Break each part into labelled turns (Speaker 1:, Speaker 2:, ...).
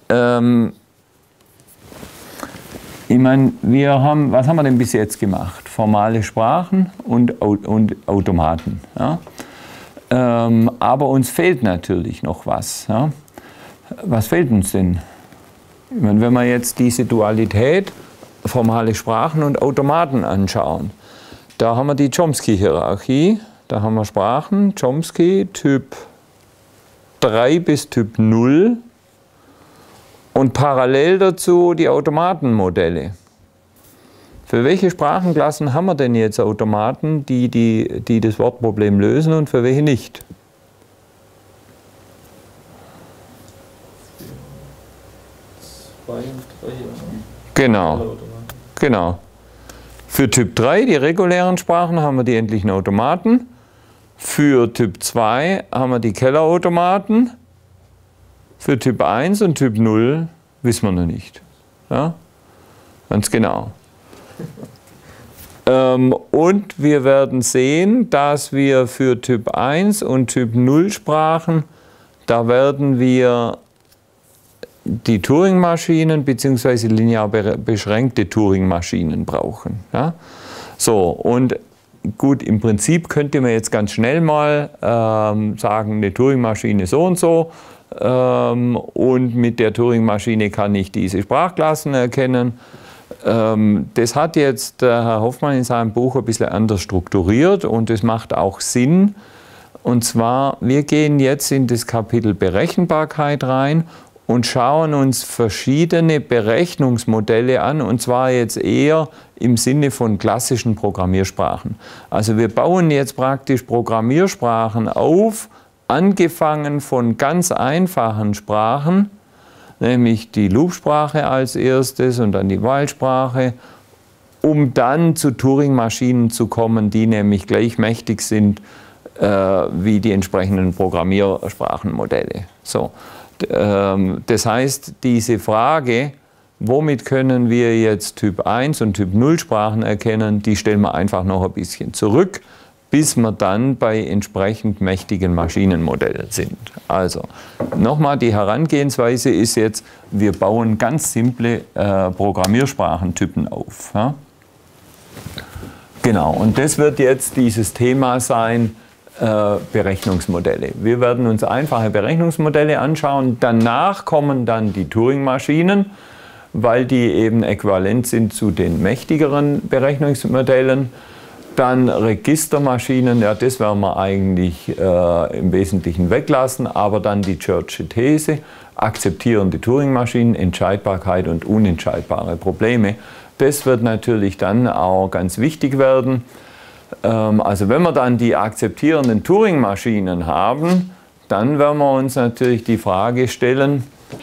Speaker 1: ich meine, was haben wir denn bis jetzt gemacht? Formale Sprachen und Automaten. Ja? Aber uns fehlt natürlich noch was. Ja? Was fehlt uns denn? Ich meine, wenn wir jetzt diese Dualität, formale Sprachen und Automaten anschauen, da haben wir die Chomsky-Hierarchie, da haben wir Sprachen, Chomsky, Typ 3 bis Typ 0 und parallel dazu die Automatenmodelle. Für welche Sprachenklassen haben wir denn jetzt Automaten, die das Wortproblem lösen und für welche nicht? Genau. Für Typ 3, die regulären Sprachen, haben wir die endlichen Automaten. Für Typ 2 haben wir die Kellerautomaten. Für Typ 1 und Typ 0 wissen wir noch nicht. Ja? Ganz genau. Und wir werden sehen, dass wir für Typ 1 und Typ 0 Sprachen, da werden wir die Turing-Maschinen bzw. linear beschränkte Turing-Maschinen brauchen. Ja? So, und gut, im Prinzip könnte man jetzt ganz schnell mal sagen, eine Turing-Maschine so und so und mit der Turing-Maschine kann ich diese Sprachklassen erkennen. Das hat jetzt Herr Hoffmann in seinem Buch ein bisschen anders strukturiert und das macht auch Sinn. Und zwar, wir gehen jetzt in das Kapitel Berechenbarkeit rein und schauen uns verschiedene Berechnungsmodelle an, und zwar jetzt eher im Sinne von klassischen Programmiersprachen. Also wir bauen jetzt praktisch Programmiersprachen auf, angefangen von ganz einfachen Sprachen, nämlich die Loop-Sprache als erstes und dann die While-Sprache, um dann zu Turing-Maschinen zu kommen, die nämlich gleich mächtig sind wie die entsprechenden Programmiersprachenmodelle. So. Das heißt, diese Frage, womit können wir jetzt Typ 1 und Typ 0 Sprachen erkennen, die stellen wir einfach noch ein bisschen zurück, bis wir dann bei entsprechend mächtigen Maschinenmodellen sind. Also nochmal, die Herangehensweise ist jetzt, wir bauen ganz simple Programmiersprachentypen auf. Ja? Genau, und das wird jetzt dieses Thema sein, Berechnungsmodelle. Wir werden uns einfache Berechnungsmodelle anschauen, danach kommen dann die Turing-Maschinen, weil die eben äquivalent sind zu den mächtigeren Berechnungsmodellen. Dann Registermaschinen, ja, das werden wir eigentlich im Wesentlichen weglassen, aber dann die Church'sche These, akzeptierende Turing-Maschinen, Entscheidbarkeit und unentscheidbare Probleme. Das wird natürlich dann auch ganz wichtig werden. Also wenn wir dann die akzeptierenden Turing-Maschinen haben, dann werden wir uns natürlich die Frage stellen,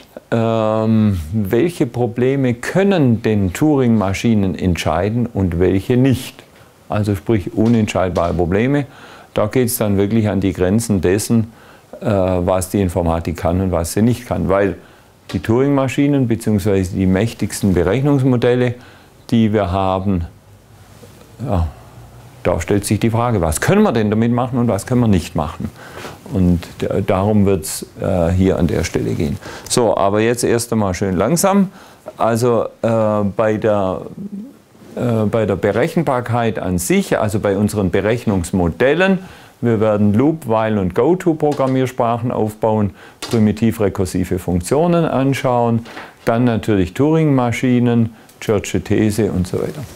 Speaker 1: welche Probleme können denn Turing-Maschinen entscheiden und welche nicht? Also sprich unentscheidbare Probleme. Da geht es dann wirklich an die Grenzen dessen, was die Informatik kann und was sie nicht kann. Weil die Turing-Maschinen bzw. die mächtigsten Berechnungsmodelle, die wir haben, ja, da stellt sich die Frage, was können wir denn damit machen und was können wir nicht machen. Und darum wird es hier an der Stelle gehen. So, aber jetzt erst einmal schön langsam. Also bei der Berechenbarkeit an sich, also bei unseren Berechnungsmodellen, wir werden Loop, While und Goto-Programmiersprachen aufbauen, primitiv-rekursive Funktionen anschauen, dann natürlich Turing-Maschinen, Church'sche These und so weiter.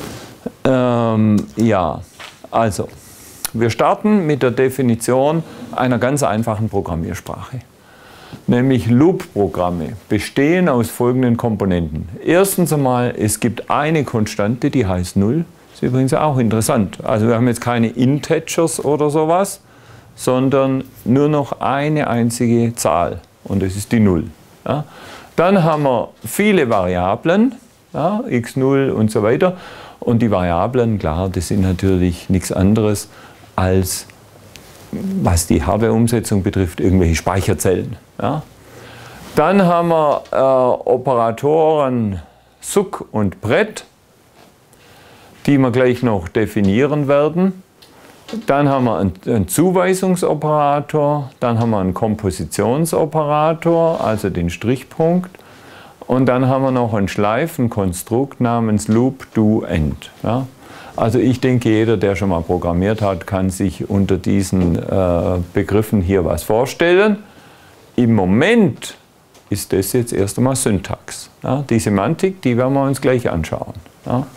Speaker 1: Ja, also, wir starten mit der Definition einer ganz einfachen Programmiersprache. Nämlich Loop-Programme bestehen aus folgenden Komponenten. Erstens einmal, es gibt eine Konstante, die heißt 0. Das ist übrigens auch interessant. Also wir haben jetzt keine Integers oder sowas, sondern nur noch eine einzige Zahl und das ist die 0. Ja. Dann haben wir viele Variablen, ja, x0 und so weiter. Und die Variablen, klar, das sind natürlich nichts anderes als, was die Hardware-Umsetzung betrifft, irgendwelche Speicherzellen. Ja. Dann haben wir Operatoren Suc und Pret, die wir gleich noch definieren werden. Dann haben wir einen Zuweisungsoperator, dann haben wir einen Kompositionsoperator, also den Strichpunkt. Und dann haben wir noch ein Schleifenkonstrukt namens Loop-Do-End. Ja? Also ich denke, jeder, der schon mal programmiert hat, kann sich unter diesen Begriffen hier was vorstellen. Im Moment ist das jetzt erst einmal Syntax. Ja? Die Semantik, die werden wir uns gleich anschauen. Ja?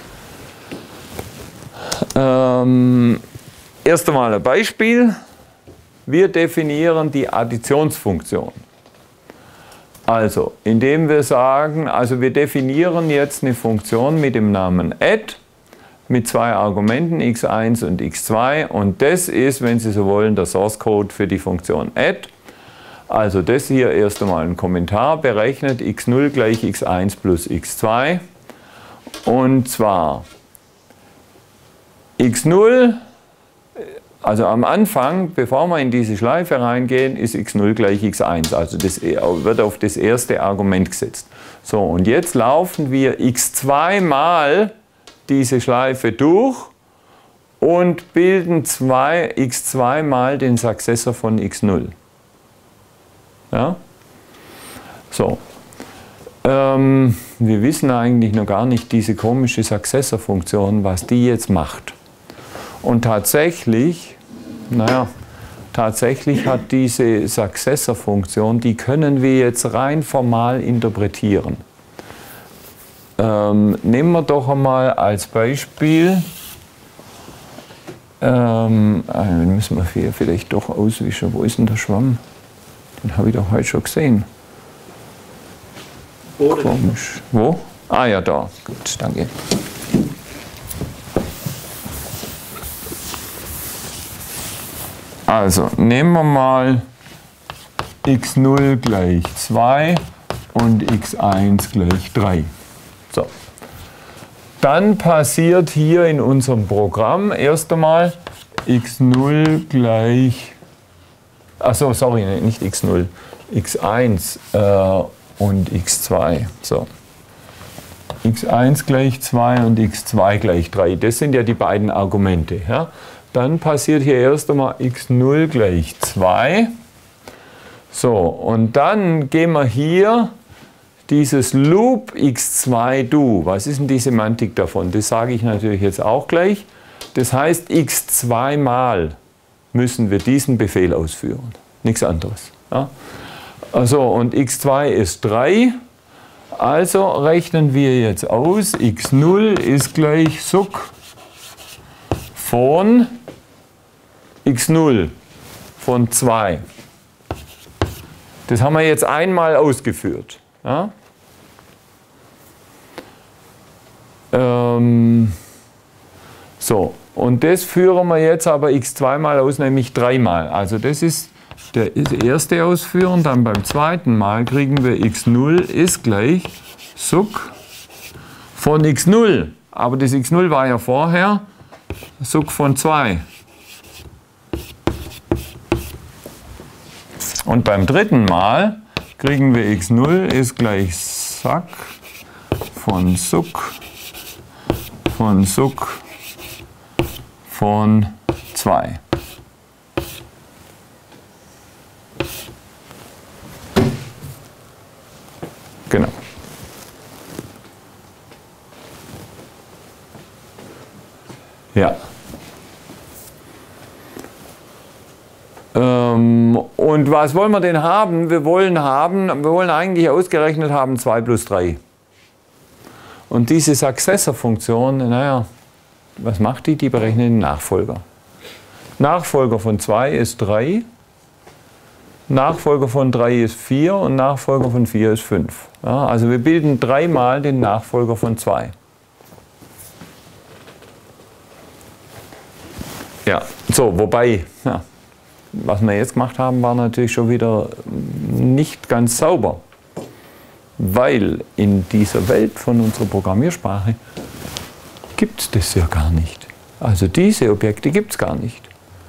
Speaker 1: Erst einmal ein Beispiel. Wir definieren die Additionsfunktion. Also, indem wir sagen, also wir definieren jetzt eine Funktion mit dem Namen add, mit zwei Argumenten x1 und x2 und das ist, wenn Sie so wollen, der Source Code für die Funktion add. Also das hier erst einmal ein Kommentar, berechnet x0 gleich x1 plus x2 und zwar x0, also am Anfang, bevor wir in diese Schleife reingehen, ist x0 gleich x1, also das wird auf das erste Argument gesetzt. So, und jetzt laufen wir x2 mal diese Schleife durch und bilden x2 mal den Successor von x0. Ja? So. Wir wissen eigentlich noch gar nicht, diese komische Successor-Funktion, was die jetzt macht. Und tatsächlich, tatsächlich hat diese Successor-Funktion, die können wir jetzt rein formal interpretieren. Nehmen wir doch einmal als Beispiel, den müssen wir hier vielleicht doch auswischen. Wo ist denn der Schwamm? Den habe ich doch heute schon gesehen. Komisch. Wo? Ah ja, da. Gut, danke. Also, nehmen wir mal x0 gleich 2 und x1 gleich 3. So. Dann passiert hier in unserem Programm erst einmal x0 gleich, achso, sorry, nicht x0, x1 und x2. So. x1 gleich 2 und x2 gleich 3. Das sind ja die beiden Argumente. Ja? Dann passiert hier erst einmal x0 gleich 2. So, und dann gehen wir hier dieses Loop x2 do. Was ist denn die Semantik davon? Das sage ich natürlich jetzt auch gleich. Das heißt, x2 mal müssen wir diesen Befehl ausführen. Nichts anderes. Ja? Also, und x2 ist 3. Also rechnen wir jetzt aus, x0 ist gleich suc von x0 von 2. Das haben wir jetzt einmal ausgeführt. Ja? So, und das führen wir jetzt aber x2 mal aus, nämlich 3 mal. Also das ist das erste Ausführen, dann beim zweiten Mal kriegen wir x0 ist gleich suc von x0. Aber das x0 war ja vorher suc von 2. Und beim dritten Mal kriegen wir x0 ist gleich sac von suc von 2. Genau. Ja. Und was wollen wir denn haben? Wir wollen eigentlich ausgerechnet haben 2 plus 3. Und diese Successor-Funktion, naja, was macht die? Die berechnet den Nachfolger. Nachfolger von 2 ist 3, Nachfolger von 3 ist 4 und Nachfolger von 4 ist 5. Ja, also wir bilden 3 mal den Nachfolger von 2. Ja, so, wobei, ja, was wir jetzt gemacht haben, war natürlich schon wieder nicht ganz sauber. Weil in dieser Welt von unserer Programmiersprache gibt es das ja gar nicht. Also diese Objekte gibt es gar nicht.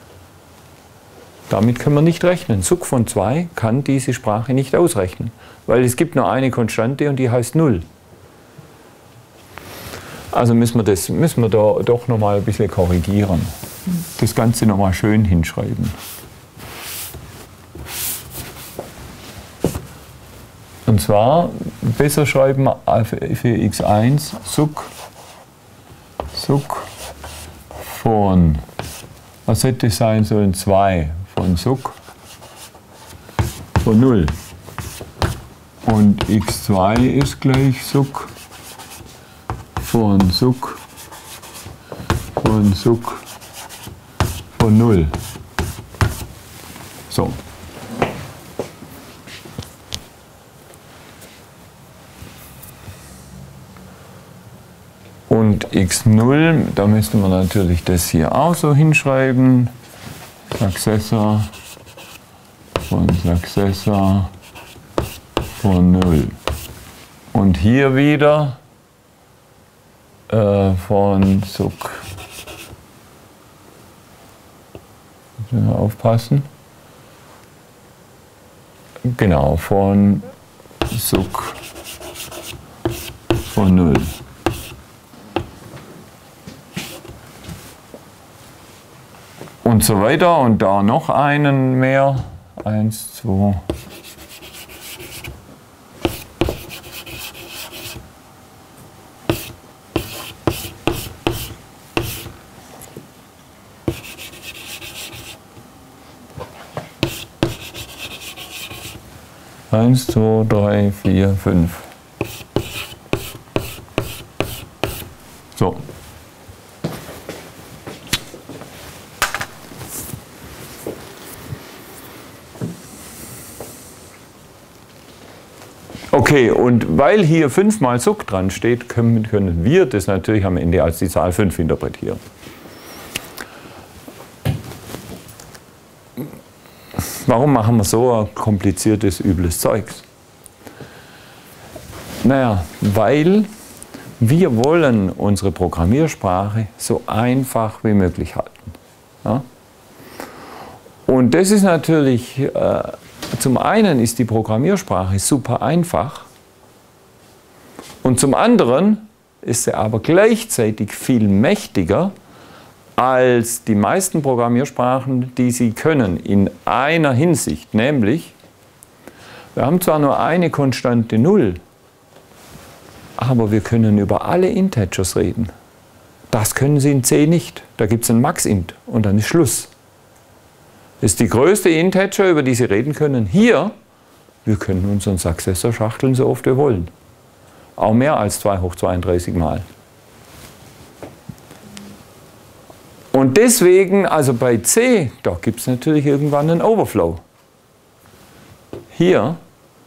Speaker 1: Damit können wir nicht rechnen. Suc von 2 kann diese Sprache nicht ausrechnen, weil es gibt nur eine Konstante und die heißt 0. Also müssen wir da doch noch mal ein bisschen korrigieren. das Ganze nochmal schön hinschreiben. Und zwar besser schreiben für x1 Suc von, was hätte es sein sollen, 2 von Suc von 0. Und x2 ist gleich Suc von 0. So. Und x0, da müssten wir natürlich das hier auch so hinschreiben. Successor von 0. Und hier wieder von Suc. Aufpassen. Genau, von Suc von 0. Und so weiter, und da noch einen mehr. 1, 2. Eins, 2, 3, 4, 5. So. Okay, und weil hier 5 mal Suc dran steht, können wir das natürlich am Ende als die Zahl 5 interpretieren. Warum machen wir so ein kompliziertes, übles Zeugs? Naja, weil wir wollen unsere Programmiersprache so einfach wie möglich halten. Ja? Und das ist natürlich, zum einen ist die Programmiersprache super einfach und zum anderen ist sie aber gleichzeitig viel mächtiger als die meisten Programmiersprachen, die sie können, in einer Hinsicht, nämlich, wir haben zwar nur eine konstante 0, aber wir können über alle Integers reden. Das können Sie in C nicht. Da gibt es ein Maxint und dann ist Schluss. Das ist die größte Integer, über die Sie reden können. Hier, wir können unseren Successor schachteln, so oft wir wollen. Auch mehr als 2 hoch 32 Mal. Und deswegen, also bei C, da gibt es natürlich irgendwann einen Overflow. Hier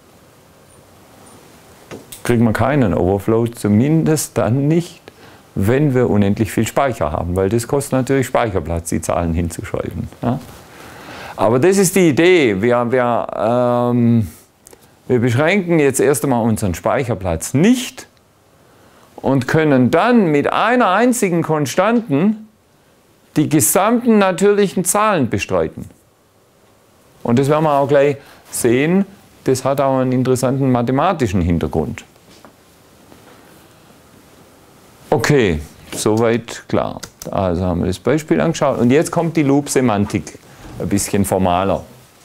Speaker 1: kriegen wir keinen Overflow, zumindest dann nicht, wenn wir unendlich viel Speicher haben, weil das kostet natürlich Speicherplatz, die Zahlen hinzuschreiben. Ja? Aber das ist die Idee. Wir beschränken jetzt erst einmal unseren Speicherplatz nicht und können dann mit einer einzigen Konstanten die gesamten natürlichen Zahlen bestreiten. Und das werden wir auch gleich sehen, das hat auch einen interessanten mathematischen Hintergrund. Okay, soweit klar. Also haben wir das Beispiel angeschaut und jetzt kommt die Loop-Semantik, ein bisschen formaler.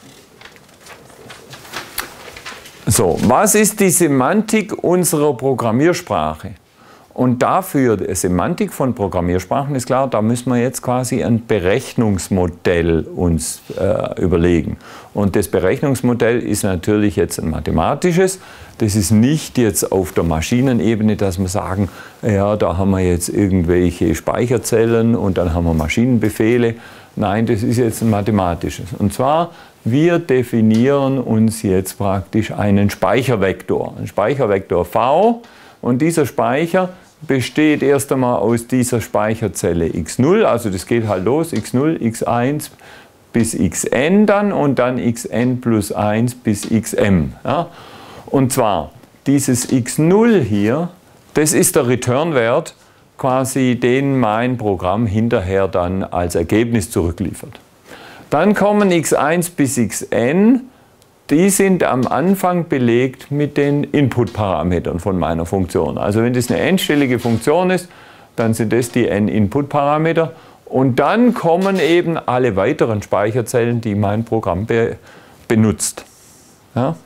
Speaker 1: So, was ist die Semantik unserer Programmiersprache? Und dafür, die Semantik von Programmiersprachen ist klar, da müssen wir jetzt quasi ein Berechnungsmodell uns überlegen. Und das Berechnungsmodell ist natürlich jetzt ein mathematisches. Das ist nicht jetzt auf der Maschinenebene, dass wir sagen, ja, da haben wir jetzt irgendwelche Speicherzellen und dann haben wir Maschinenbefehle. Nein, das ist jetzt ein mathematisches. Und zwar, wir definieren uns jetzt praktisch einen Speichervektor. Ein Speichervektor V. Und dieser Speicher besteht erst einmal aus dieser Speicherzelle x0, also das geht halt los, x0, x1 bis xn dann und dann xn plus 1 bis xm. Ja? Und zwar dieses x0 hier, das ist der Return-Wert, quasi den mein Programm hinterher dann als Ergebnis zurückliefert. Dann kommen x1 bis xn. Die sind am Anfang belegt mit den Input-Parametern von meiner Funktion. Also wenn das eine n-stellige Funktion ist, dann sind das die n-Input-Parameter Und dann kommen eben alle weiteren Speicherzellen, die mein Programm benutzt. Ja?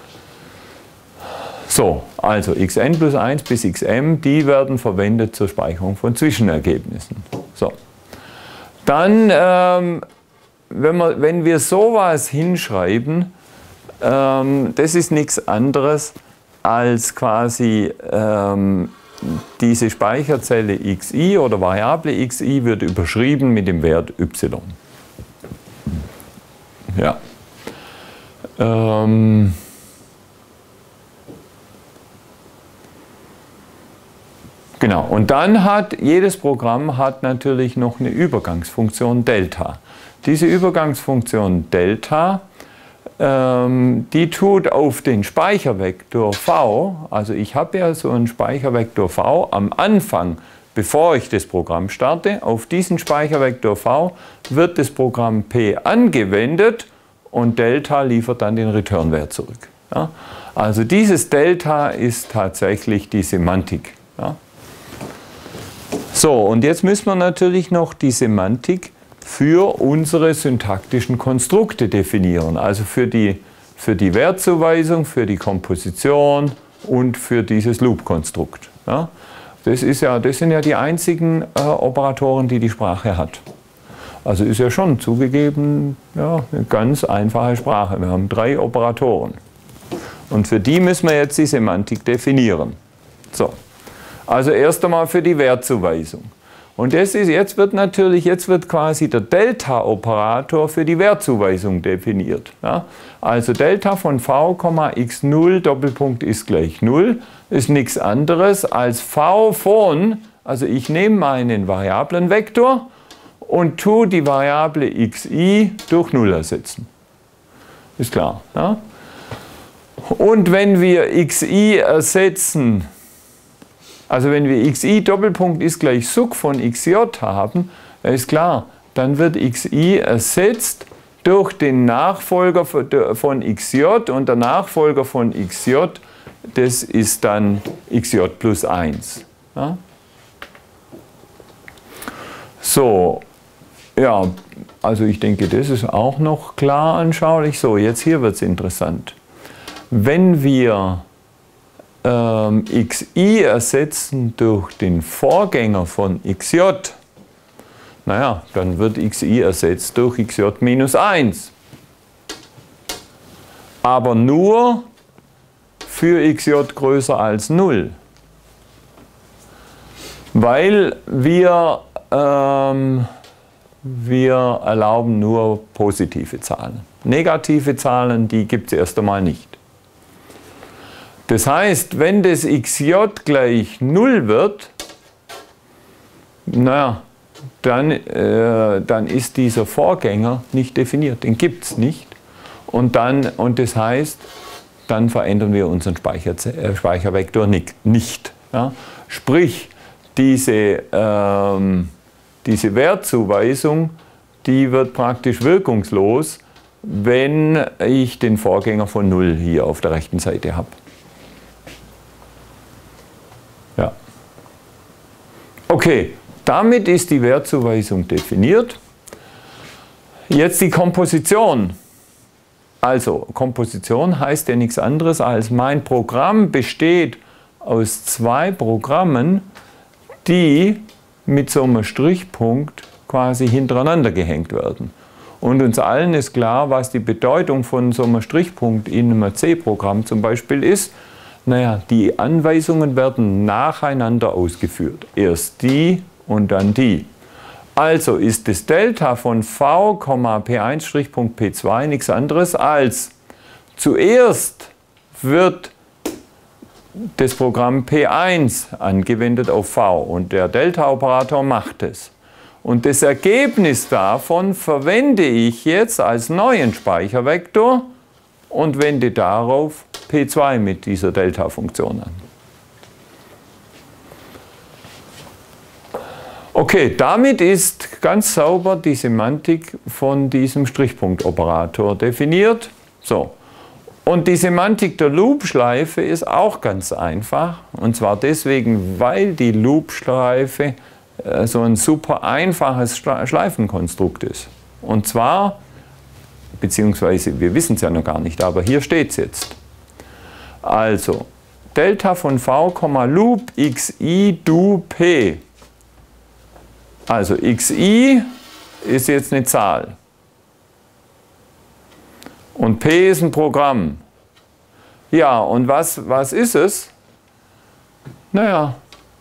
Speaker 1: So, also xn plus 1 bis xm, die werden verwendet zur Speicherung von Zwischenergebnissen. So. Dann, wenn wir sowas hinschreiben, das ist nichts anderes als quasi diese Speicherzelle xi oder Variable xi wird überschrieben mit dem Wert y. Ja. Genau, und dann hat jedes Programm hat natürlich noch eine Übergangsfunktion Delta. Diese Übergangsfunktion Delta, die tut auf den Speichervektor v, also ich habe ja so einen Speichervektor v am Anfang, bevor ich das Programm starte, auf diesen Speichervektor v wird das Programm P angewendet und Delta liefert dann den Returnwert zurück. Ja? Also dieses Delta ist tatsächlich die Semantik. Ja? So, und jetzt müssen wir natürlich noch die Semantik für unsere syntaktischen Konstrukte definieren, also für die Wertzuweisung, für die Komposition und für dieses Loop-Konstrukt. Ja? Das sind ja die einzigen Operatoren, die die Sprache hat. Also ist ja schon zugegeben ja, eine ganz einfache Sprache. Wir haben 3 Operatoren. Und für die müssen wir jetzt die Semantik definieren. So. Also erst einmal für die Wertzuweisung. Und jetzt wird quasi der Delta-Operator für die Wertzuweisung definiert. Ja? Also Delta von v, x0 Doppelpunkt ist gleich 0 ist nichts anderes als v von, also ich nehme meinen Variablenvektor und tue die Variable xi durch 0 ersetzen. Ist klar. Ja? Und wenn wir xi ersetzen, also wenn wir xi Doppelpunkt ist gleich Suc von xj haben, ist klar, dann wird xi ersetzt durch den Nachfolger von xj und der Nachfolger von xj, das ist dann xj plus 1. Ja? So, ja, also ich denke, das ist auch noch klar anschaulich. So, jetzt hier wird es interessant. Wenn wir xi ersetzen durch den Vorgänger von xj, naja, dann wird xi ersetzt durch xj minus 1. Aber nur für xj größer als 0. Weil wir erlauben nur positive Zahlen. Negative Zahlen, die gibt es erst einmal nicht. Das heißt, wenn das xj gleich 0 wird, naja, dann ist dieser Vorgänger nicht definiert, den gibt es nicht. Und das heißt, dann verändern wir unseren Speichervektor nicht. Ja? Sprich, diese Wertzuweisung, die wird praktisch wirkungslos, wenn ich den Vorgänger von 0 hier auf der rechten Seite habe. Ja. Okay, damit ist die Wertzuweisung definiert. Jetzt die Komposition. Also, Komposition heißt ja nichts anderes als, mein Programm besteht aus 2 Programmen, die mit so einem Strichpunkt quasi hintereinander gehängt werden. Und uns allen ist klar, was die Bedeutung von so einem Strichpunkt in einem C-Programm zum Beispiel ist. Naja, die Anweisungen werden nacheinander ausgeführt. Erst die und dann die. Also ist das Delta von v, P1'Punkt P2 nichts anderes als zuerst wird das Programm P1 angewendet auf v und der Delta-Operator macht es. Und das Ergebnis davon verwende ich jetzt als neuen Speichervektor und wende darauf P2 mit dieser Delta-Funktion an. Okay, damit ist ganz sauber die Semantik von diesem Strichpunktoperator definiert. So. Und die Semantik der Loop-Schleife ist auch ganz einfach. Und zwar deswegen, weil die Loop-Schleife so ein super einfaches Schleifenkonstrukt ist. Und zwar, beziehungsweise wir wissen es ja noch gar nicht, aber hier steht es jetzt. Also, Delta von v, Loop xi du p. Also xi ist jetzt eine Zahl. Und p ist ein Programm. Ja, und was ist es? Naja,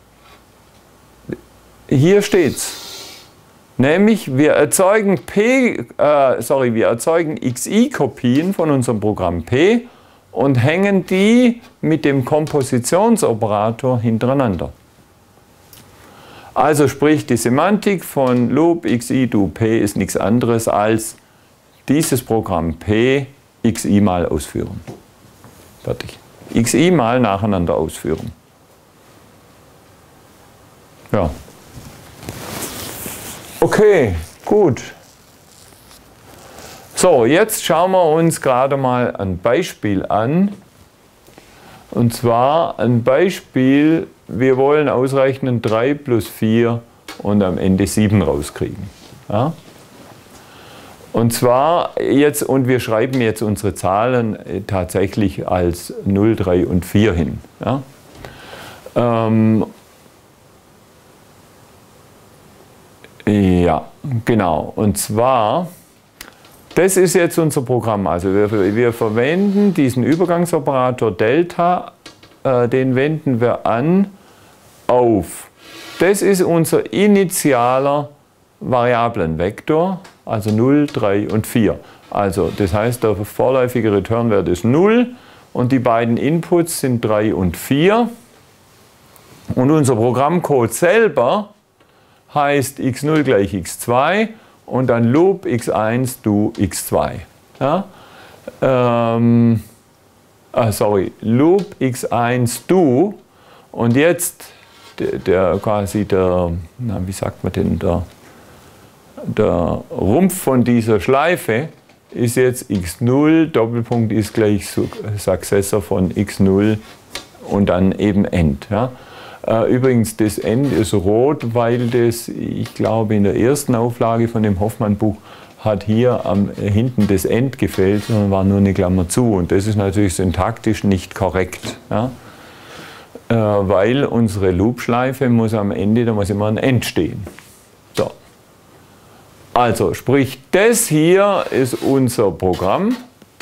Speaker 1: hier steht's. Nämlich, wir erzeugen xi-Kopien von unserem Programm p und hängen die mit dem Kompositionsoperator hintereinander. Also sprich, die Semantik von Loop xi du p ist nichts anderes als dieses Programm p xi mal ausführen. Fertig. Xi mal nacheinander ausführen. Ja. Okay, gut. So, jetzt schauen wir uns gerade mal ein Beispiel an. Und zwar ein Beispiel, wir wollen ausrechnen 3 plus 4 und am Ende 7 rauskriegen. Ja? Und zwar jetzt, und wir schreiben jetzt unsere Zahlen tatsächlich als 0, 3 und 4 hin. Ja? Ja, genau. Und zwar, das ist jetzt unser Programm. Also wir verwenden diesen Übergangsoperator Delta, den wenden wir an auf. Das ist unser initialer Variablenvektor, also 0, 3 und 4. Also das heißt, der vorläufige Returnwert ist 0 und die beiden Inputs sind 3 und 4. Und unser Programmcode selber heißt x0 gleich x2 und dann Loop x1 du x2. Ja? Loop x1 du und jetzt wie sagt man denn, der Rumpf von dieser Schleife ist jetzt x0, Doppelpunkt ist gleich Successor von x0 und dann eben End. Ja? Übrigens, das End ist rot, weil das, ich glaube, in der ersten Auflage von dem Hoffmann-Buch hat hier hinten das End gefehlt, sondern war nur eine Klammer zu. Und das ist natürlich syntaktisch nicht korrekt. Ja? Weil unsere Loop-Schleife muss am Ende, da muss immer ein End stehen. So. Also, sprich, das hier ist unser Programm.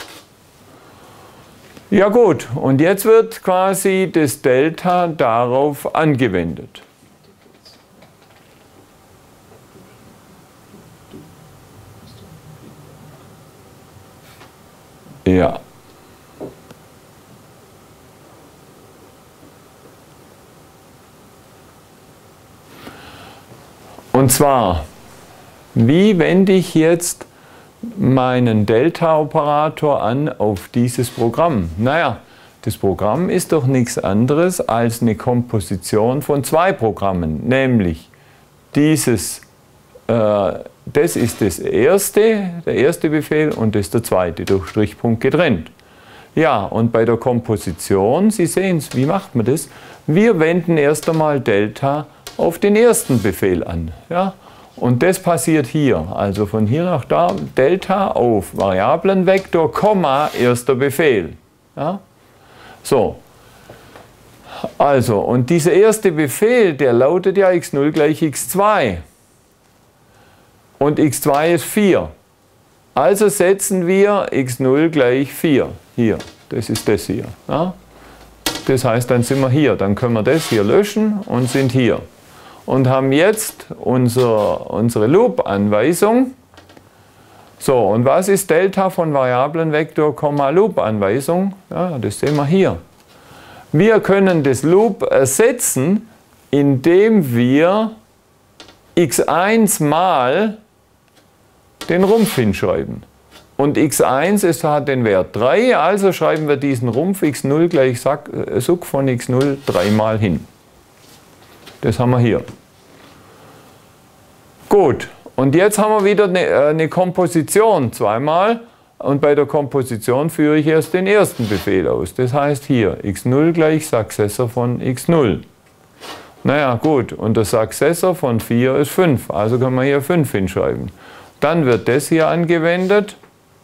Speaker 1: Ja gut, und jetzt wird quasi das Delta darauf angewendet. Ja. Und zwar, wie wende ich jetzt meinen Delta-Operator an auf dieses Programm? Naja, das Programm ist doch nichts anderes als eine Komposition von zwei Programmen, nämlich dieses, das ist der erste Befehl und das ist der zweite, durch Strichpunkt getrennt. Ja, und bei der Komposition, Sie sehen es, wie macht man das? Wir wenden erst einmal Delta auf den ersten Befehl an. Ja? Und das passiert hier, also von hier nach da, Delta auf Variablenvektor, Komma, erster Befehl. Ja? So, also, und dieser erste Befehl, der lautet ja x0 gleich x2. Und x2 ist 4. Also setzen wir x0 gleich 4. Hier, das ist das hier. Ja? Das heißt, dann sind wir hier. Dann können wir das hier löschen und sind hier. Und haben jetzt unsere Loop-Anweisung. So, und was ist Delta von Variablenvektor, Loop-Anweisung? Ja, das sehen wir hier. Wir können das Loop ersetzen, indem wir x1 mal den Rumpf hinschreiben. Und x1 hat den Wert 3, also schreiben wir diesen Rumpf x0 gleich Suc von x0 dreimal hin. Das haben wir hier. Gut, und jetzt haben wir wieder eine Komposition zweimal. Und bei der Komposition führe ich erst den ersten Befehl aus. Das heißt hier x0 gleich Successor von x0. Naja, gut, und der Successor von 4 ist 5, also können wir hier 5 hinschreiben. Dann wird das hier angewendet.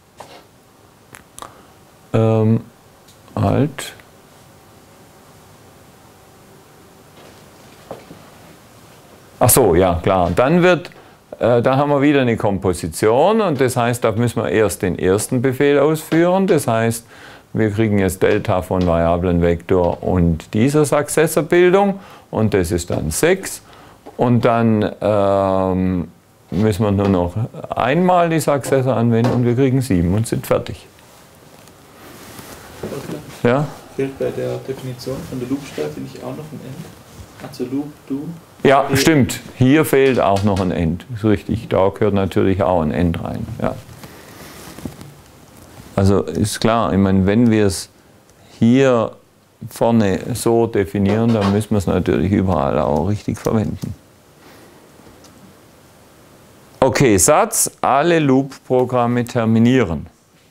Speaker 1: Halt. Ach so, ja, klar. Dann wird, da haben wir wieder eine Komposition und das heißt, da müssen wir erst den ersten Befehl ausführen. Das heißt, wir kriegen jetzt Delta von Variablenvektor und dieser Successor-Bildung und das ist dann 6. Und dann müssen wir nur noch einmal die Successor anwenden und wir kriegen 7 und sind fertig.
Speaker 2: Okay.
Speaker 1: Ja?
Speaker 2: Fehlt bei der Definition von der Loop-Schleife nicht auch noch ein End? Also Loop, do?
Speaker 1: Ja, stimmt. Hier fehlt auch noch ein End. Ist richtig. Da gehört natürlich auch ein End rein. Ja. Also ist klar, ich meine, wenn wir es hier vorne so definieren, dann müssen wir es natürlich überall auch richtig verwenden. Okay, Satz, alle Loop-Programme terminieren.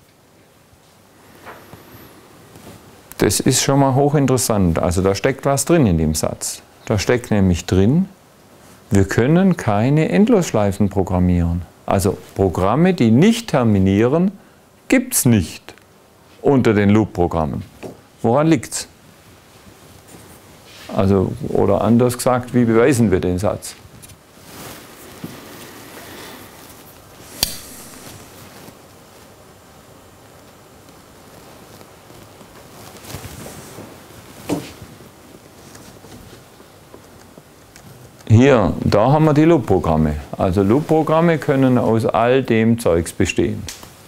Speaker 1: Das ist schon mal hochinteressant. Also da steckt was drin in dem Satz. Da steckt nämlich drin, wir können keine Endlosschleifen programmieren. Also Programme, die nicht terminieren, gibt es nicht unter den Loop-Programmen. Woran liegt es? Also, oder anders gesagt, wie beweisen wir den Satz? Hier, da haben wir die Loop-Programme. Also Loop-Programme können aus all dem Zeugs bestehen.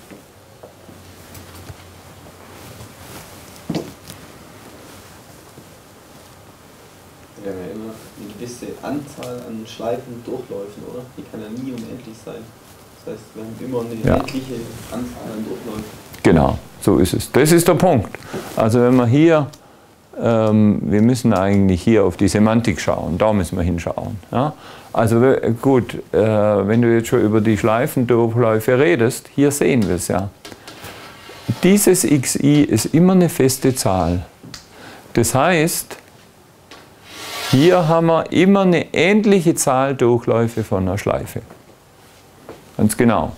Speaker 3: Wir haben ja immer eine gewisse Anzahl an Schleifendurchläufen, oder? Die kann ja nie unendlich sein. Das heißt, wir haben immer eine endliche Anzahl an Durchläufen.
Speaker 1: Genau, so ist es. Das ist der Punkt. Also wenn wir hier, wir müssen eigentlich hier auf die Semantik schauen, da müssen wir hinschauen. Ja? Also gut, wenn du jetzt schon über die Schleifendurchläufe redest, hier sehen wir es ja. Dieses xi ist immer eine feste Zahl. Das heißt, hier haben wir immer eine ähnliche Zahl Durchläufe von einer Schleife. Ganz genau.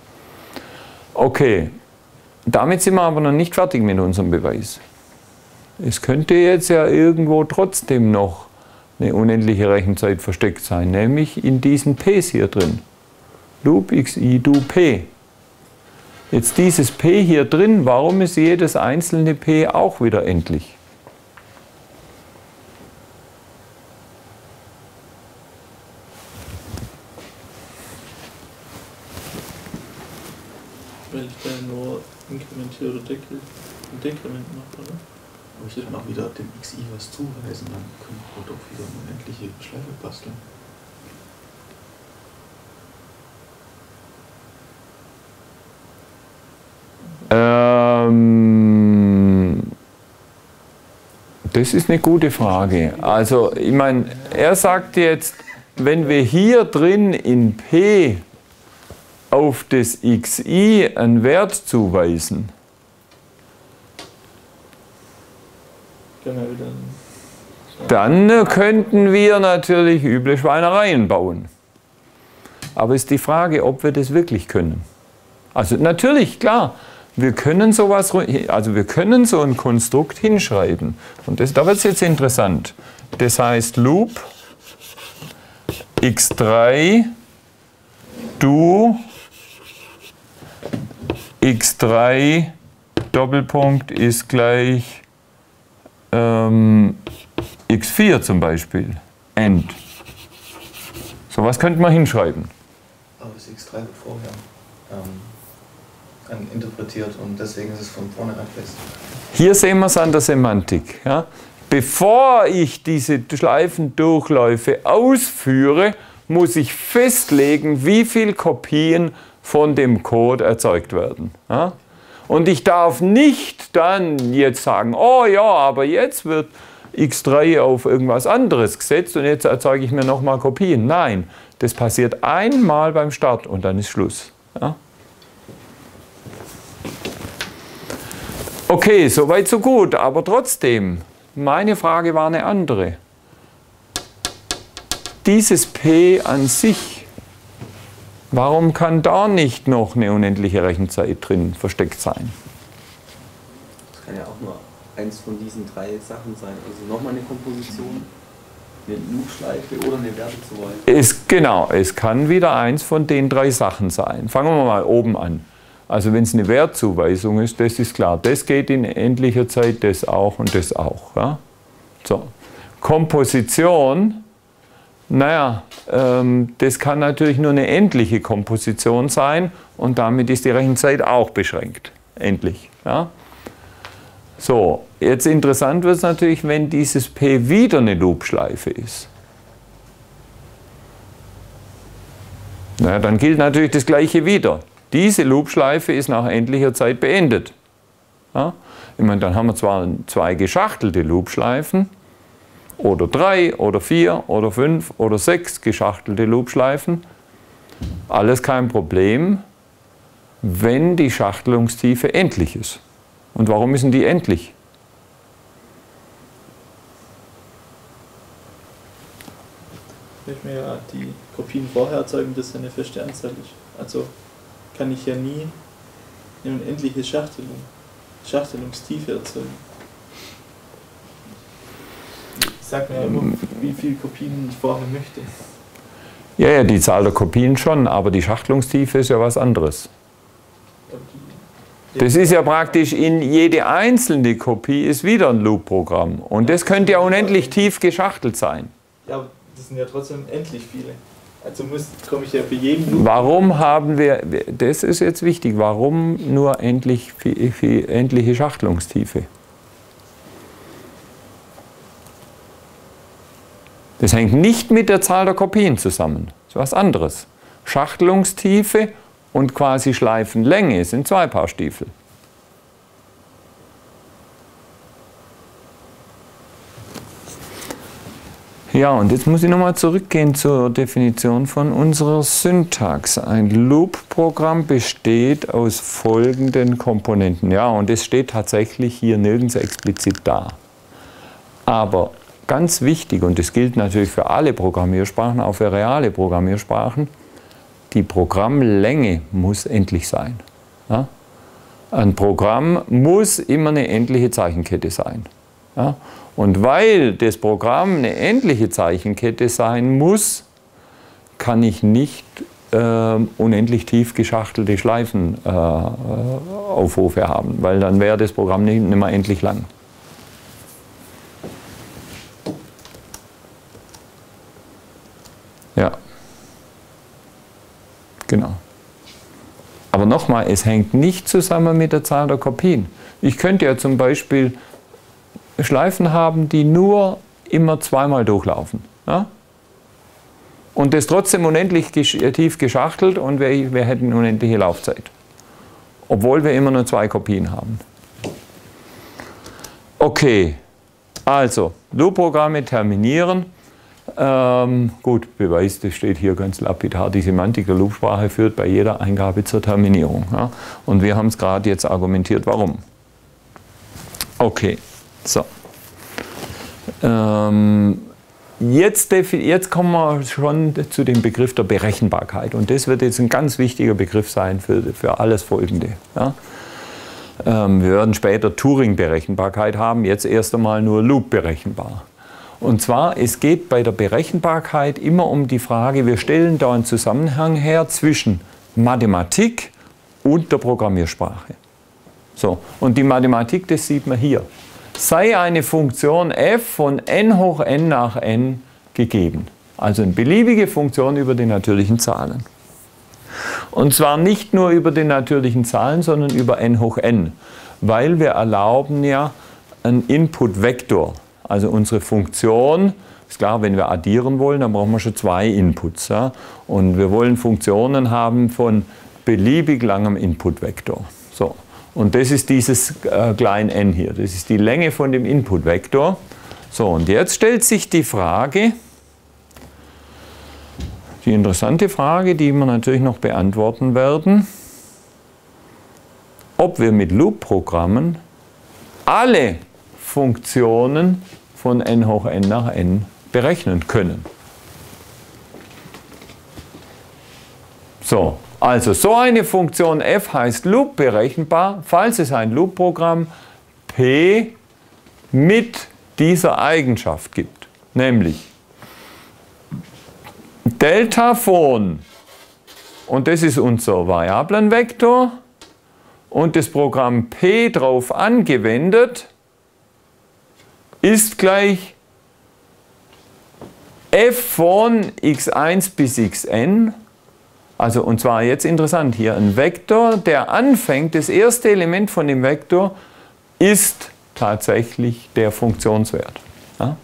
Speaker 1: Okay, damit sind wir aber noch nicht fertig mit unserem Beweis. Es könnte jetzt ja irgendwo trotzdem noch eine unendliche Rechenzeit versteckt sein, nämlich in diesen P's hier drin. Loop xi do p. Jetzt dieses p hier drin, warum ist jedes einzelne p auch wieder endlich?
Speaker 2: Weil ich da nur inkrementiere oder Dekrement mache, oder?
Speaker 4: Aber ich kann auch wieder dem xi was zuweisen, dann können wir doch wieder eine unendliche Schleife basteln.
Speaker 1: Das ist eine gute Frage. Also, ich meine, er sagt jetzt, wenn wir hier drin in P auf das xi einen Wert zuweisen, dann könnten wir natürlich üble Schweinereien bauen. Aber ist die Frage, ob wir das wirklich können. Also natürlich, klar, wir können sowas, also wir können so ein Konstrukt hinschreiben. Und da wird es jetzt interessant. Das heißt Loop x3 do x3 Doppelpunkt ist gleich x4 zum Beispiel. End. So was könnte man hinschreiben.
Speaker 4: Aber das x3 wird vorher interpretiert und deswegen ist es von vornherein fest.
Speaker 1: Hier sehen wir es an der Semantik. Ja? Bevor ich diese Schleifendurchläufe ausführe, muss ich festlegen, wie viele Kopien von dem Code erzeugt werden. Ja? Und ich darf nicht dann jetzt sagen, oh ja, aber jetzt wird x3 auf irgendwas anderes gesetzt und jetzt erzeuge ich mir nochmal Kopien. Nein, das passiert einmal beim Start und dann ist Schluss. Ja? Okay, soweit so gut, aber trotzdem, meine Frage war eine andere. dieses P an sich, warum kann da nicht noch eine unendliche Rechenzeit drin versteckt sein?
Speaker 3: Das kann ja auch nur eins von diesen drei Sachen sein. Also nochmal eine Komposition, eine Loop-Schleife oder eine Wertezuweisung.
Speaker 1: Genau, es kann wieder eins von den drei Sachen sein. Fangen wir mal oben an. Also wenn es eine Wertzuweisung ist, das ist klar. Das geht in endlicher Zeit, das auch und das auch. Ja? So. Komposition, naja, das kann natürlich nur eine endliche Komposition sein und damit ist die Rechenzeit auch beschränkt. Endlich. Ja? So, jetzt interessant wird es natürlich, wenn dieses P wieder eine Loop-Schleife ist. Naja, dann gilt natürlich das Gleiche wieder. Diese Loop-Schleife ist nach endlicher Zeit beendet. Ja? Ich meine, dann haben wir zwar zwei geschachtelte Loop-Schleifen, oder 3 oder 4 oder 5 oder 6 geschachtelte Loopschleifen. Alles kein Problem, wenn die Schachtelungstiefe endlich ist. Und warum müssen die endlich?
Speaker 2: Wenn ich mir ja die Kopien vorher erzeugen, das ist ja eine feste Anzahl ist. Also kann ich ja nie eine unendliche Schachtelungstiefe erzeugen. Ich sag mir ja immer, wie viele Kopien ich vorher möchte.
Speaker 1: Ja, ja, die Zahl der Kopien schon, aber die Schachtelungstiefe ist ja was anderes. Das ist ja praktisch, in jede einzelne Kopie ist wieder ein Loop-Programm. Und das könnte ja unendlich tief geschachtelt sein.
Speaker 2: Ja, aber das sind ja trotzdem endlich viele. Also komme ich ja für jeden Loop.
Speaker 1: Warum haben wir, das ist jetzt wichtig, warum nur endliche Schachtelungstiefe? Das hängt nicht mit der Zahl der Kopien zusammen. Das ist was anderes. Schachtelungstiefe und quasi Schleifenlänge sind zwei Paar Stiefel. Ja, und jetzt muss ich nochmal zurückgehen zur Definition von unserer Syntax. Ein Loop-Programm besteht aus folgenden Komponenten. Ja, und es steht tatsächlich hier nirgends explizit da. Aber ganz wichtig, und das gilt natürlich für alle Programmiersprachen, auch für reale Programmiersprachen, die Programmlänge muss endlich sein. Ja? Ein Programm muss immer eine endliche Zeichenkette sein. Ja? Und weil das Programm eine endliche Zeichenkette sein muss, kann ich nicht unendlich tief geschachtelte Schleifenaufrufe haben, weil dann wäre das Programm nicht mehr endlich lang. Ja, genau. Aber nochmal, es hängt nicht zusammen mit der Zahl der Kopien. Ich könnte ja zum Beispiel Schleifen haben, die nur immer zweimal durchlaufen. Ja? Und das trotzdem unendlich tief geschachtelt und wir hätten unendliche Laufzeit. Obwohl wir immer nur zwei Kopien haben. Okay, also Loop-Programme terminieren. Gut, Beweis, das steht hier ganz lapidar. Die Semantik der Loop-Sprache führt bei jeder Eingabe zur Terminierung. Ja? Und wir haben es gerade jetzt argumentiert, warum. Okay, so. Jetzt kommen wir schon zu dem Begriff der Berechenbarkeit. Und das wird jetzt ein ganz wichtiger Begriff sein für alles Folgende. Ja? Wir werden später Turing-Berechenbarkeit haben, jetzt erst einmal nur Loop-berechenbar. Und zwar, es geht bei der Berechenbarkeit immer um die Frage, wir stellen da einen Zusammenhang her zwischen Mathematik und der Programmiersprache. So, und die Mathematik, das sieht man hier. Sei eine Funktion f von n hoch n nach n gegeben. Also eine beliebige Funktion über die natürlichen Zahlen. Und zwar nicht nur über die natürlichen Zahlen, sondern über n hoch n. Weil wir erlauben ja einen Input-Vektor. Also unsere Funktion, ist klar, wenn wir addieren wollen, dann brauchen wir schon zwei Inputs. Ja? Und wir wollen Funktionen haben von beliebig langem Input-Vektor. So. Und das ist dieses klein n hier. Das ist die Länge von dem Input-Vektor. So, und jetzt stellt sich die Frage, die interessante Frage, die wir natürlich noch beantworten werden, ob wir mit Loop-Programmen alle Funktionen von n hoch n nach n berechnen können. So, also so eine Funktion f heißt Loop berechenbar, falls es ein Loop-Programm P mit dieser Eigenschaft gibt, nämlich Delta von, und das ist unser Variablenvektor, und das Programm P drauf angewendet ist gleich f von x1 bis xn, also und zwar jetzt interessant hier, ein Vektor, der anfängt, das erste Element von dem Vektor ist tatsächlich der Funktionswert. Ja?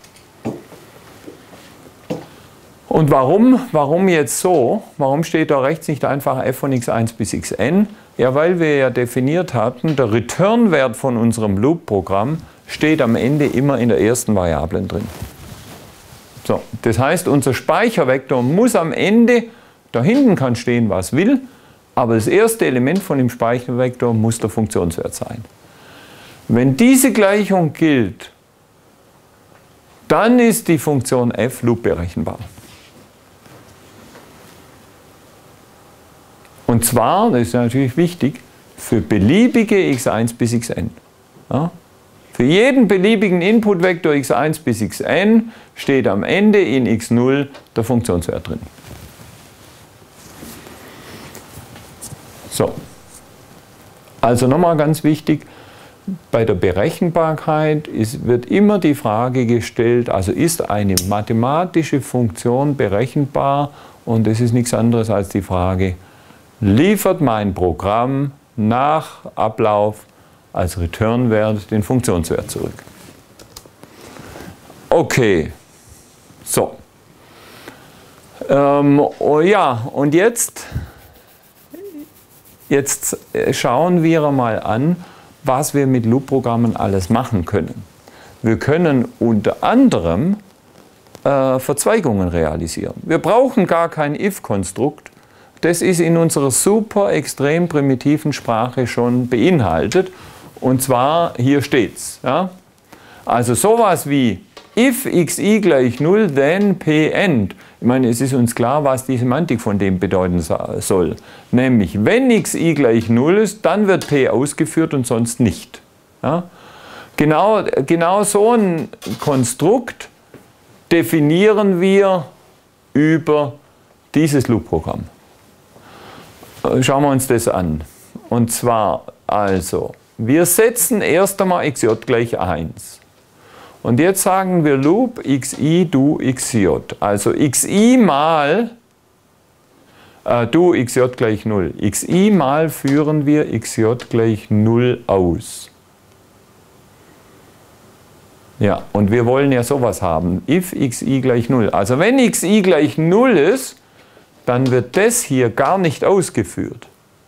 Speaker 1: Und warum jetzt so? Warum steht da rechts nicht einfach f von x1 bis xn? Ja, weil wir ja definiert hatten, der Return-Wert von unserem Loop-Programm steht am Ende immer in der ersten Variablen drin. So, das heißt, unser Speichervektor muss am Ende, da hinten kann stehen, was will, aber das erste Element von dem Speichervektor muss der Funktionswert sein. Wenn diese Gleichung gilt, dann ist die Funktion f loop berechenbar. Und zwar, das ist natürlich wichtig, für beliebige x1 bis xn. Ja? Für jeden beliebigen Inputvektor x1 bis xn steht am Ende in x0 der Funktionswert drin. So. Also nochmal ganz wichtig, bei der Berechenbarkeit wird immer die Frage gestellt, also ist eine mathematische Funktion berechenbar, und das ist nichts anderes als die Frage, liefert mein Programm nach Ablauf als Returnwert den Funktionswert zurück. Okay, so. Oh ja, und jetzt schauen wir mal an, was wir mit Loop-Programmen alles machen können. Wir können unter anderem Verzweigungen realisieren. Wir brauchen gar kein if-Konstrukt. Das ist in unserer super extrem primitiven Sprache schon beinhaltet. Und zwar, hier steht's. Ja? Also sowas wie if xi gleich 0, then p end. Ich meine, es ist uns klar, was die Semantik von dem bedeuten soll. Nämlich, wenn xi gleich 0 ist, dann wird p ausgeführt und sonst nicht. Ja? Genau so ein Konstrukt definieren wir über dieses Loop-Programm. Schauen wir uns das an. Und zwar, also, wir setzen erst einmal xj gleich 1. Und jetzt sagen wir Loop xi du xj. Also xi mal du xj gleich 0. Xi mal führen wir xj gleich 0 aus. Ja, und wir wollen ja sowas haben. If xi gleich 0. Also wenn xi gleich 0 ist, dann wird das hier gar nicht ausgeführt.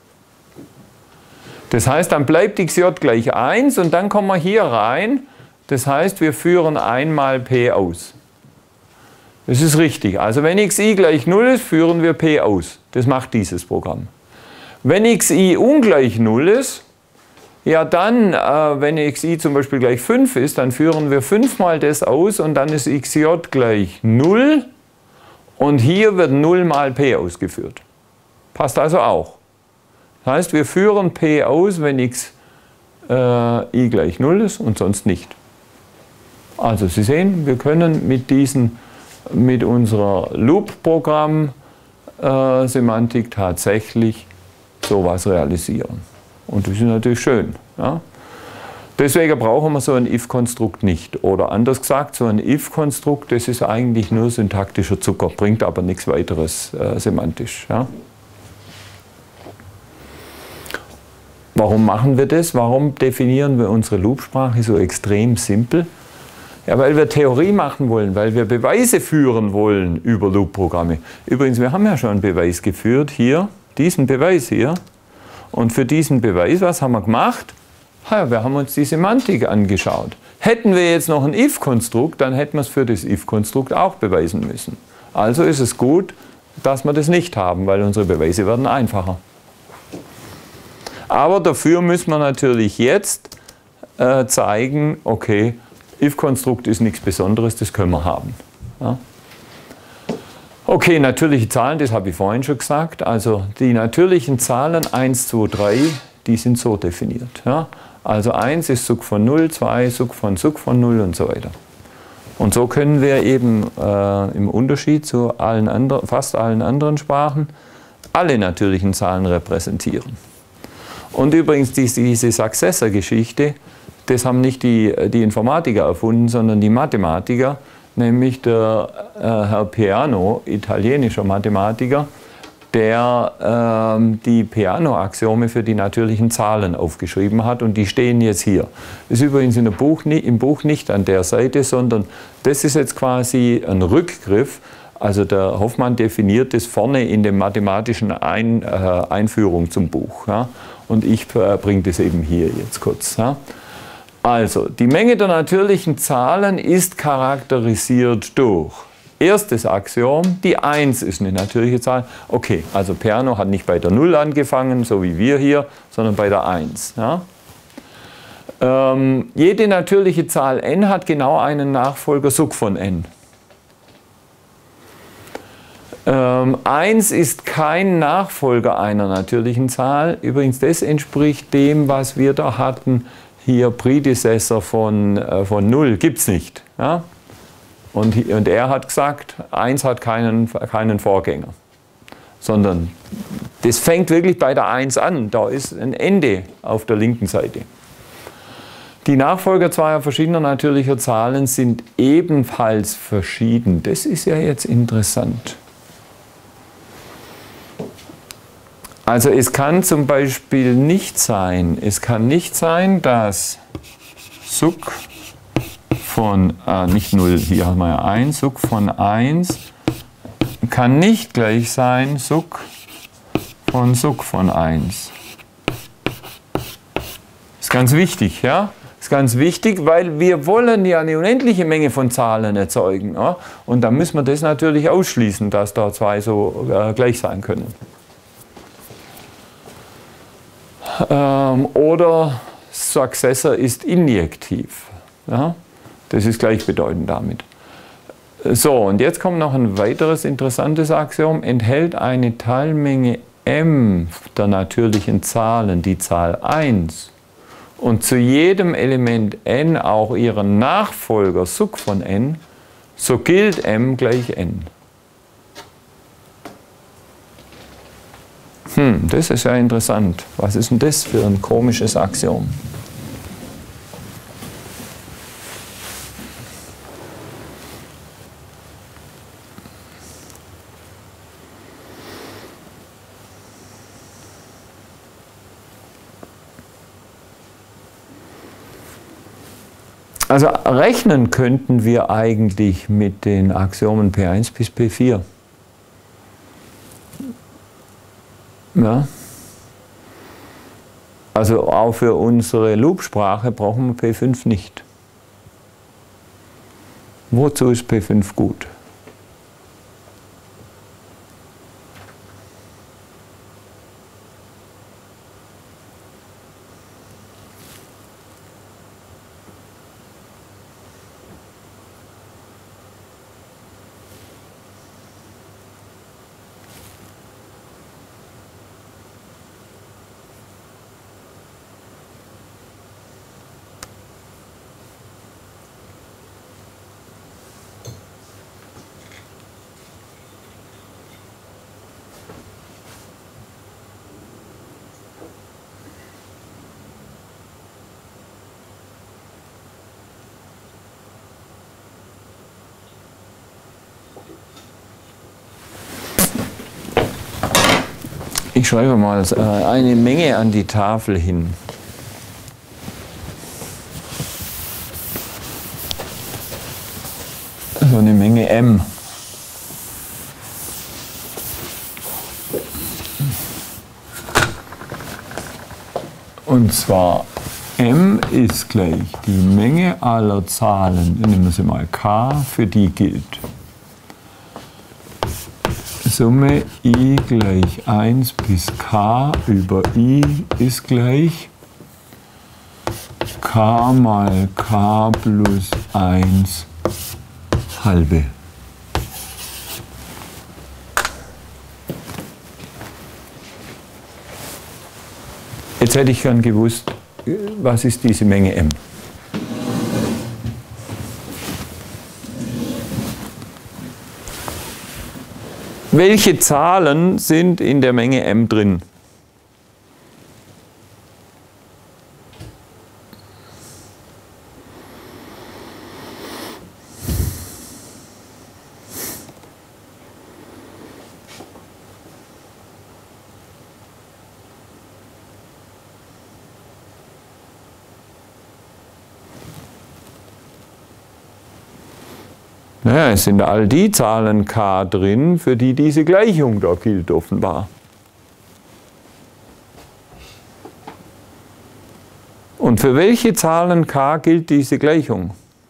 Speaker 1: Das heißt, dann bleibt xj gleich 1 und dann kommen wir hier rein. Das heißt, wir führen einmal p aus. Das ist richtig. Also wenn xi gleich 0 ist, führen wir p aus. Das macht dieses Programm. Wenn xi ungleich 0 ist, ja dann, wenn xi zum Beispiel gleich 5 ist, dann führen wir 5 mal das aus und dann ist xj gleich 0 und hier wird 0 mal p ausgeführt. Passt also auch. Das heißt, wir führen p aus, wenn xi gleich 0 ist und sonst nicht. Also Sie sehen, wir können mit unserer Loop-Programm-Semantik tatsächlich sowas realisieren. Und das ist natürlich schön. Ja? Deswegen brauchen wir so ein if-Konstrukt nicht. Oder anders gesagt, so ein if-Konstrukt, das ist eigentlich nur syntaktischer Zucker, bringt aber nichts weiteres semantisch. Ja? Warum machen wir das? Warum definieren wir unsere Loop-Sprache so extrem simpel? Ja, weil wir Theorie machen wollen, weil wir Beweise führen wollen über Loop-Programme. Übrigens, wir haben ja schon einen Beweis geführt, hier, diesen Beweis hier. Und für diesen Beweis, was haben wir gemacht? Ja, wir haben uns die Semantik angeschaut. Hätten wir jetzt noch ein if-Konstrukt, dann hätten wir es für das if-Konstrukt auch beweisen müssen. Also ist es gut, dass wir das nicht haben, weil unsere Beweise werden einfacher. Aber dafür müssen wir natürlich jetzt zeigen, okay, if-Konstrukt ist nichts Besonderes, das können wir haben. Ja. Okay, natürliche Zahlen, das habe ich vorhin schon gesagt. Also die natürlichen Zahlen 1, 2, 3, die sind so definiert. Ja? Also 1 ist Suk von 0, 2 Suk von 0 und so weiter. Und so können wir eben im Unterschied zu fast allen anderen Sprachen alle natürlichen Zahlen repräsentieren. Und übrigens diese Successor-Geschichte, das haben nicht die Informatiker erfunden, sondern die Mathematiker, nämlich der Herr Peano, italienischer Mathematiker, der die Peano-Axiome für die natürlichen Zahlen aufgeschrieben hat, und die stehen jetzt hier. Das ist übrigens im Buch nicht an der Seite, sondern das ist jetzt quasi ein Rückgriff. Also der Hoffmann definiert das vorne in der mathematischen Einführung zum Buch. Ja? Und ich bringe das eben hier jetzt kurz. Ja? Also, die Menge der natürlichen Zahlen ist charakterisiert durch erstes Axiom, die 1 ist eine natürliche Zahl. Okay, also Peano hat nicht bei der 0 angefangen, so wie wir hier, sondern bei der 1. Ja? Jede natürliche Zahl n hat genau einen Nachfolger Suk von n. 1 ist kein Nachfolger einer natürlichen Zahl. Übrigens, das entspricht dem, was wir da hatten. Hier Predecessor von 0 gibt es nicht. Ja? Und er hat gesagt, 1 hat keinen Vorgänger. Sondern das fängt wirklich bei der 1 an. Da ist ein Ende auf der linken Seite. Die Nachfolger zweier verschiedener natürlicher Zahlen sind ebenfalls verschieden. Das ist ja jetzt interessant. Also es kann zum Beispiel nicht sein, dass Suk von, nicht 0, hier haben wir ja 1, Suk von 1 kann nicht gleich sein Suk von 1. Ist ganz wichtig, ja? Ist ganz wichtig, weil wir wollen ja eine unendliche Menge von Zahlen erzeugen. Ja? Und dann müssen wir das natürlich ausschließen, dass da zwei so gleich sein können. Oder Successor ist injektiv. Ja? Das ist gleichbedeutend damit. So, und jetzt kommt noch ein weiteres interessantes Axiom. Enthält eine Teilmenge m der natürlichen Zahlen die Zahl 1 und zu jedem Element n auch ihren Nachfolger Suk von n, so gilt m gleich n. Das ist ja interessant. Was ist denn das für ein komisches Axiom? Also rechnen könnten wir eigentlich mit den Axiomen P1 bis P4. Ja. Also auch für unsere Loop-Sprache brauchen wir P5 nicht. Wozu ist P5 gut? Ich schreibe mal eine Menge an die Tafel hin. So eine Menge m. Und zwar m ist gleich die Menge aller Zahlen, nehmen wir sie mal k, für die gilt. Summe i gleich 1 bis k über i ist gleich k mal k plus 1 halbe. Jetzt hätte ich gern gewusst, was ist diese Menge m? Welche Zahlen sind in der Menge m drin? Naja, es sind all die Zahlen k drin, für die diese Gleichung da gilt offenbar. Und für welche Zahlen k gilt diese Gleichung?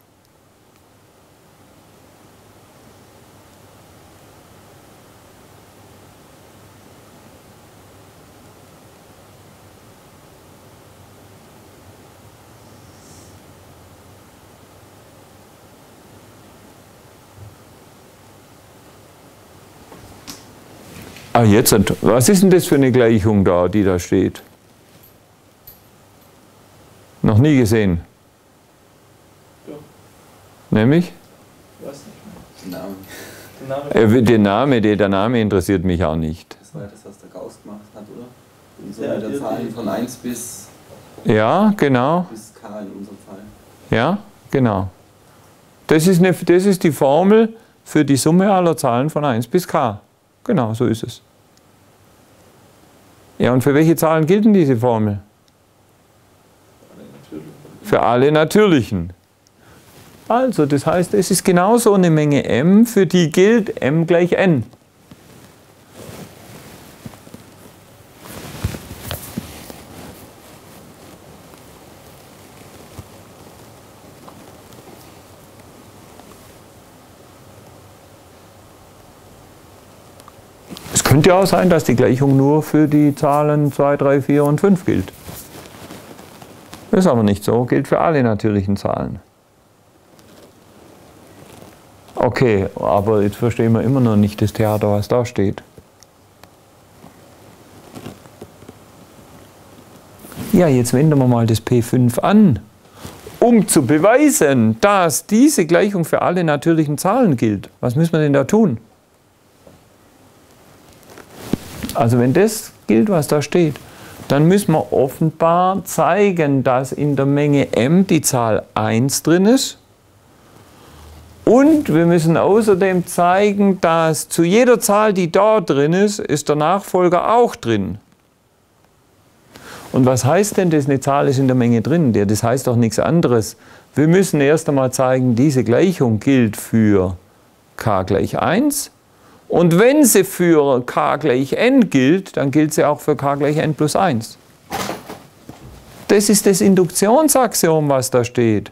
Speaker 1: Ah, jetzt, was ist denn das für eine Gleichung da, die da steht? Noch nie gesehen.
Speaker 2: Ja.
Speaker 1: Nämlich?
Speaker 2: Ich weiß nicht mehr. Der Name
Speaker 1: interessiert mich auch nicht.
Speaker 3: Das war das, was der Gauss gemacht hat, oder? In so der Zahlen von 1 bis...
Speaker 1: Ja, genau.
Speaker 3: Bis k in unserem Fall.
Speaker 1: Ja, genau. Das ist die Formel für die Summe aller Zahlen von 1 bis k. Genau, so ist es. Ja, und für welche Zahlen gilt denn diese Formel? Für alle natürlichen. Also, das heißt, es ist genauso eine Menge m, für die gilt m gleich n. Es könnte ja auch sein, dass die Gleichung nur für die Zahlen 2, 3, 4 und 5 gilt. Das ist aber nicht so, gilt für alle natürlichen Zahlen. Okay, aber jetzt verstehen wir immer noch nicht das Theater, was da steht. Ja, jetzt wenden wir mal das P5 an, um zu beweisen, dass diese Gleichung für alle natürlichen Zahlen gilt. Was müssen wir denn da tun? Also wenn das gilt, was da steht, dann müssen wir offenbar zeigen, dass in der Menge m die Zahl 1 drin ist. Und wir müssen außerdem zeigen, dass zu jeder Zahl, die da drin ist der Nachfolger auch drin. Und was heißt denn das, eine Zahl ist in der Menge drin? Das heißt doch nichts anderes. Wir müssen erst einmal zeigen, diese Gleichung gilt für k gleich 1. Und wenn sie für k gleich n gilt, dann gilt sie auch für k gleich n plus 1. Das ist das Induktionsaxiom, was da steht.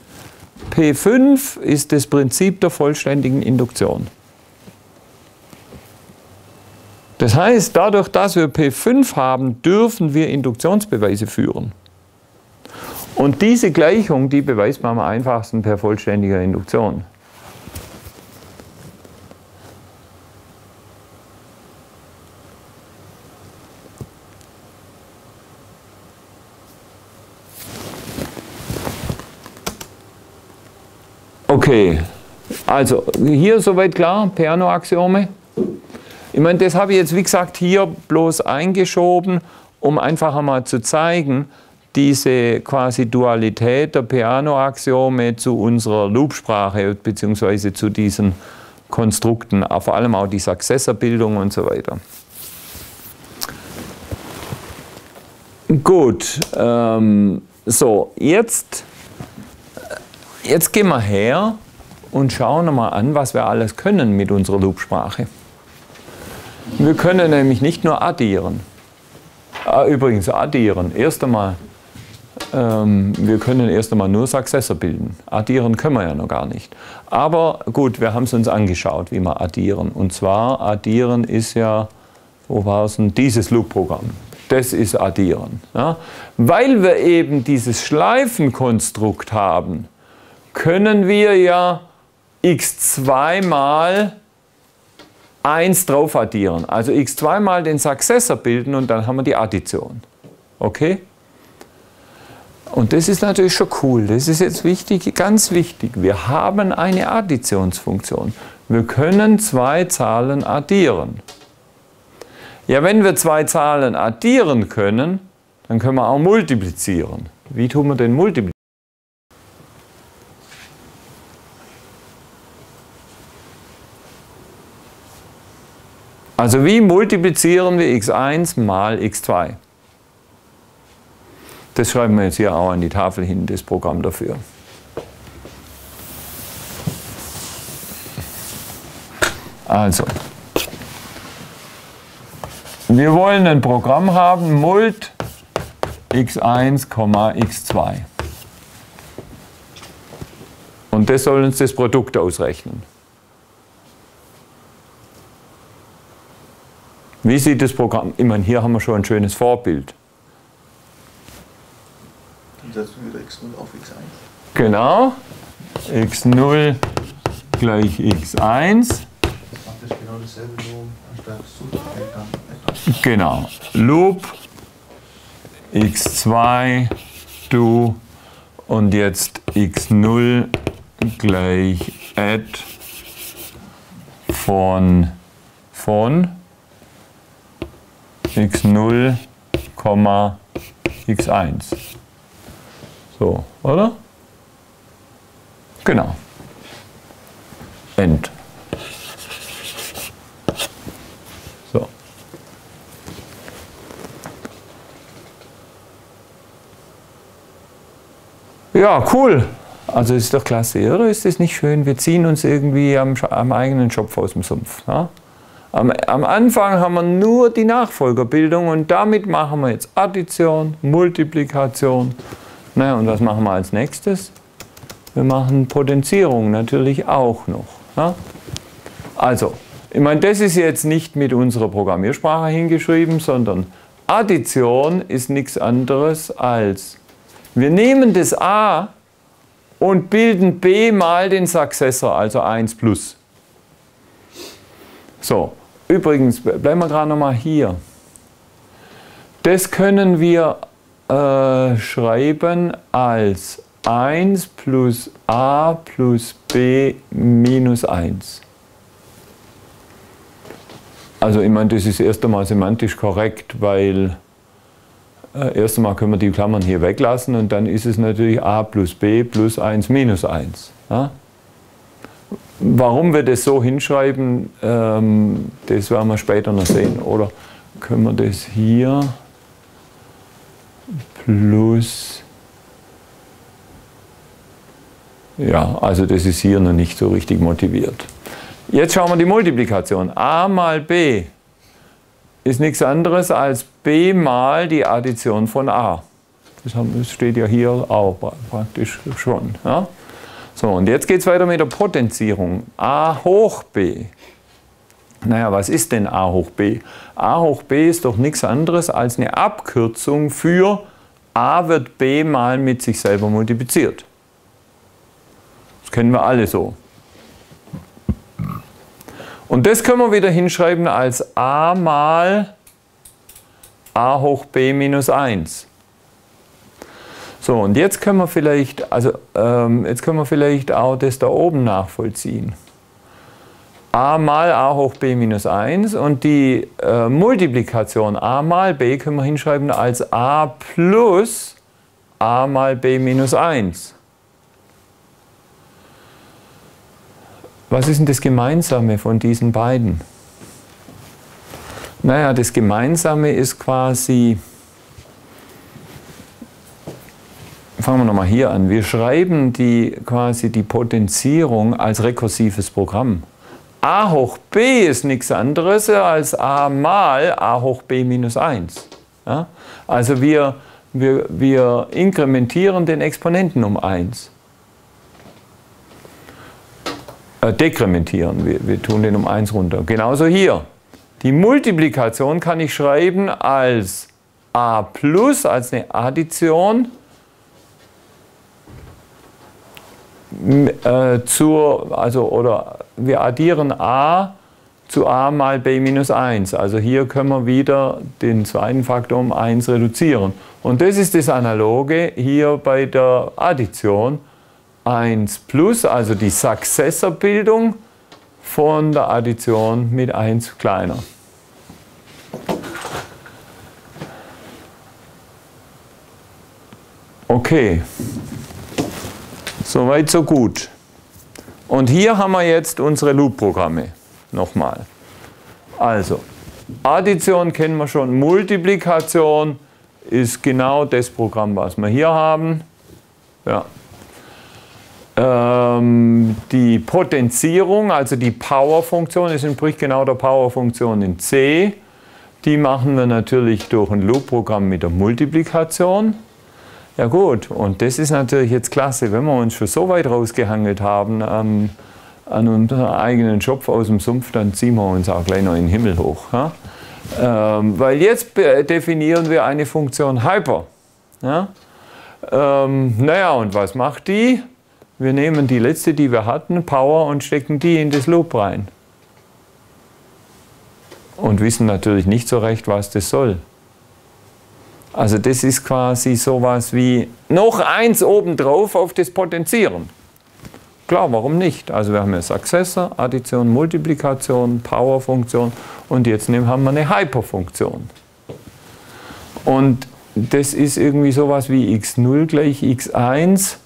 Speaker 1: P5 ist das Prinzip der vollständigen Induktion. Das heißt, dadurch, dass wir P5 haben, dürfen wir Induktionsbeweise führen. Und diese Gleichung, die beweist man am einfachsten per vollständiger Induktion. Okay, also hier soweit klar, Peano-Axiome. Ich meine, das habe ich jetzt wie gesagt hier bloß eingeschoben, um einfach einmal zu zeigen, diese quasi Dualität der Peano-Axiome zu unserer Loop-Sprache bzw. zu diesen Konstrukten, vor allem auch die Successor-Bildung und so weiter. Gut, so, jetzt gehen wir her und schauen mal an, was wir alles können mit unserer Loop-Sprache. Wir können nämlich nicht nur addieren. Übrigens addieren, wir können erst einmal nur Successor bilden. Addieren können wir ja noch gar nicht. Aber gut, wir haben es uns angeschaut, wie wir addieren. Und zwar addieren ist ja, wo war es denn, dieses Loop-Programm. Das ist addieren. Ja? Weil wir eben dieses Schleifenkonstrukt haben, können wir ja x2 mal 1 drauf addieren. Also x2 mal den Successor bilden und dann haben wir die Addition. Okay? Und das ist natürlich schon cool. Das ist jetzt wichtig, ganz wichtig. Wir haben eine Additionsfunktion. Wir können zwei Zahlen addieren. Ja, wenn wir zwei Zahlen addieren können, dann können wir auch multiplizieren. Wie tun wir denn multiplizieren? Also wie multiplizieren wir x1 mal x2? Das schreiben wir jetzt hier auch an die Tafel hin, das Programm dafür. Also, wir wollen ein Programm haben, mult x1, x2. Und das soll uns das Produkt ausrechnen. Wie sieht das Programm? Ich meine, hier haben wir schon ein schönes Vorbild.
Speaker 4: Dann setzen wir wieder x0 auf x1.
Speaker 1: Genau. x0 gleich x1.
Speaker 4: Das macht das genau dasselbe, nur anstatt Suchfeld dann etwas.
Speaker 1: Genau. Loop x2 do und jetzt x0 gleich add von x0, x1. So, oder? Genau. End. So. Ja, cool. Also ist doch klasse, oder? Ist das nicht schön? Wir ziehen uns irgendwie am eigenen Schopf aus dem Sumpf. Ja? Am Anfang haben wir nur die Nachfolgerbildung und damit machen wir jetzt Addition, Multiplikation. Naja, und was machen wir als nächstes? Wir machen Potenzierung natürlich auch noch. Ja? Also, ich meine, das ist jetzt nicht mit unserer Programmiersprache hingeschrieben, sondern Addition ist nichts anderes als, wir nehmen das A und bilden B mal den Successor, also 1 plus. So, übrigens, bleiben wir gerade nochmal hier. Das können wir schreiben als 1 plus A plus B minus 1. Also ich meine, das ist erst einmal semantisch korrekt, weil erst einmal können wir die Klammern hier weglassen und dann ist es natürlich A plus B plus 1 minus 1. Ja? Warum wir das so hinschreiben, das werden wir später noch sehen. Oder können wir das hier plus, ja, also das ist hier noch nicht so richtig motiviert. Jetzt schauen wir die Multiplikation. A mal B ist nichts anderes als B mal die Addition von A. Das steht ja hier auch praktisch schon. Ja? So, und jetzt geht es weiter mit der Potenzierung. A hoch B. Naja, was ist denn A hoch B? A hoch B ist doch nichts anderes als eine Abkürzung für A wird B mal mit sich selber multipliziert. Das kennen wir alle so. Und das können wir wieder hinschreiben als A mal A hoch B minus 1. So, und jetzt können wir vielleicht, jetzt können wir vielleicht auch das da oben nachvollziehen. A mal A hoch B minus 1 und die Multiplikation A mal B können wir hinschreiben als A plus A mal B minus 1. Was ist denn das Gemeinsame von diesen beiden? Naja, das Gemeinsame ist quasi, fangen wir nochmal hier an, wir schreiben quasi die Potenzierung als rekursives Programm. A hoch B ist nichts anderes als A mal A hoch B minus 1. Ja? Also wir inkrementieren den Exponenten um 1. Dekrementieren, wir tun den um 1 runter. Genauso hier. Die Multiplikation kann ich schreiben als A plus, als eine Addition oder wir addieren A zu a mal b minus 1. Also hier können wir wieder den zweiten Faktor um 1 reduzieren. Und das ist das Analoge hier bei der Addition. 1 plus, also die Successorbildung von der Addition mit 1 kleiner. Okay, soweit so gut. Und hier haben wir jetzt unsere Loop-Programme. Nochmal. Also, Addition kennen wir schon, Multiplikation ist genau das Programm, was wir hier haben. Ja. Die Potenzierung, also die Power-Funktion, ist entspricht genau der Power-Funktion in C. Die machen wir natürlich durch ein Loop-Programm mit der Multiplikation. Ja gut, und das ist natürlich jetzt klasse, wenn wir uns schon so weit rausgehangelt haben an unserem eigenen Schopf aus dem Sumpf, dann ziehen wir uns auch gleich noch in den Himmel hoch. Ja? Weil jetzt definieren wir eine Funktion Hyper. Ja? Naja, und was macht die? Wir nehmen die letzte, die wir hatten, Power, und stecken die in das Loop rein. Und wissen natürlich nicht so recht, was das soll. Also das ist quasi sowas wie noch eins obendrauf auf das Potenzieren. Klar, warum nicht? Also wir haben ja Successor, Addition, Multiplikation, Power-Funktion und jetzt haben wir eine Hyper-Funktion. Und das ist irgendwie sowas wie x0 gleich x1.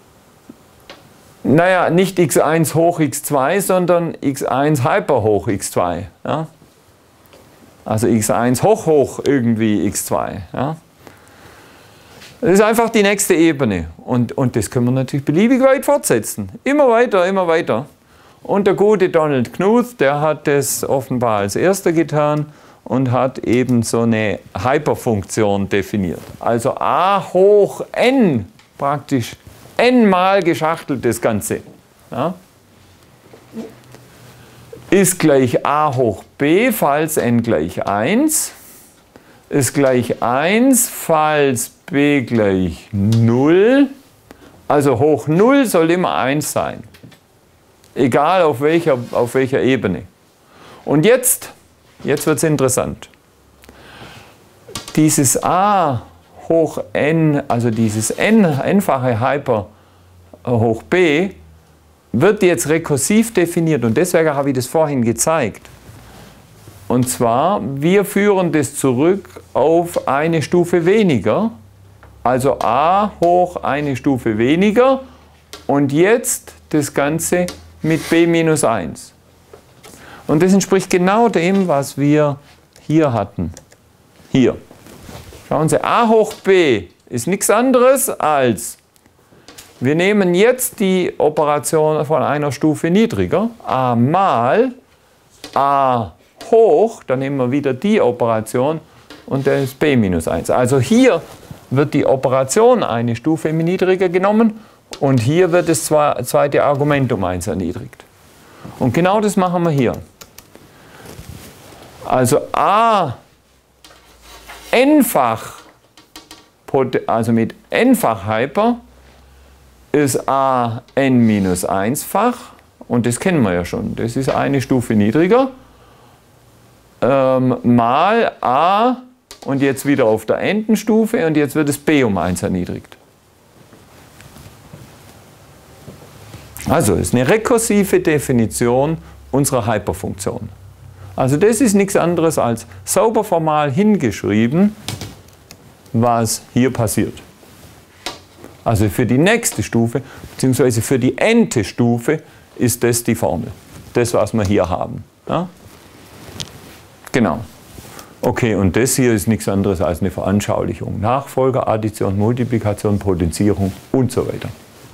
Speaker 1: Naja, nicht x1 hoch x2, sondern x1 hyper hoch x2. Ja? Also x1 hoch irgendwie x2. Ja? Das ist einfach die nächste Ebene. Und das können wir natürlich beliebig weit fortsetzen. Immer weiter, immer weiter. Und der gute Donald Knuth, der hat das offenbar als erster getan und hat eben so eine Hyperfunktion definiert. Also a hoch n, praktisch n-mal geschachtelt das Ganze. Ja? Ist gleich a hoch b, falls n gleich 1. Ist gleich 1, falls b gleich 0. Also hoch 0 soll immer 1 sein. Egal auf welcher Ebene. Und jetzt wird es interessant. Dieses a hoch n, also dieses n-fache Hyper hoch b, wird jetzt rekursiv definiert. Und deswegen habe ich das vorhin gezeigt. Und zwar, wir führen das zurück auf eine Stufe weniger. Also a hoch eine Stufe weniger. Und jetzt das Ganze mit b minus 1. Und das entspricht genau dem, was wir hier hatten. Hier. Schauen Sie, a hoch b ist nichts anderes als, wir nehmen jetzt die Operation von einer Stufe niedriger, a mal a hoch, dann nehmen wir wieder die Operation und das ist b minus 1. Also hier wird die Operation eine Stufe niedriger genommen und hier wird das zweite Argument um 1 erniedrigt. Und genau das machen wir hier. Also a n-fach, also mit n-fach Hyper, ist a n minus 1-fach und das kennen wir ja schon. Das ist eine Stufe niedriger. Mal a und jetzt wieder auf der n-ten Stufe und jetzt wird es b um 1 erniedrigt. Also es ist eine rekursive Definition unserer Hyperfunktion. Also das ist nichts anderes als sauber formal hingeschrieben, was hier passiert. Also für die nächste Stufe, beziehungsweise für die n-te Stufe, ist das die Formel. Das, was wir hier haben. Ja? Genau. Okay, und das hier ist nichts anderes als eine Veranschaulichung. Nachfolger, Addition, Multiplikation, Potenzierung und so weiter.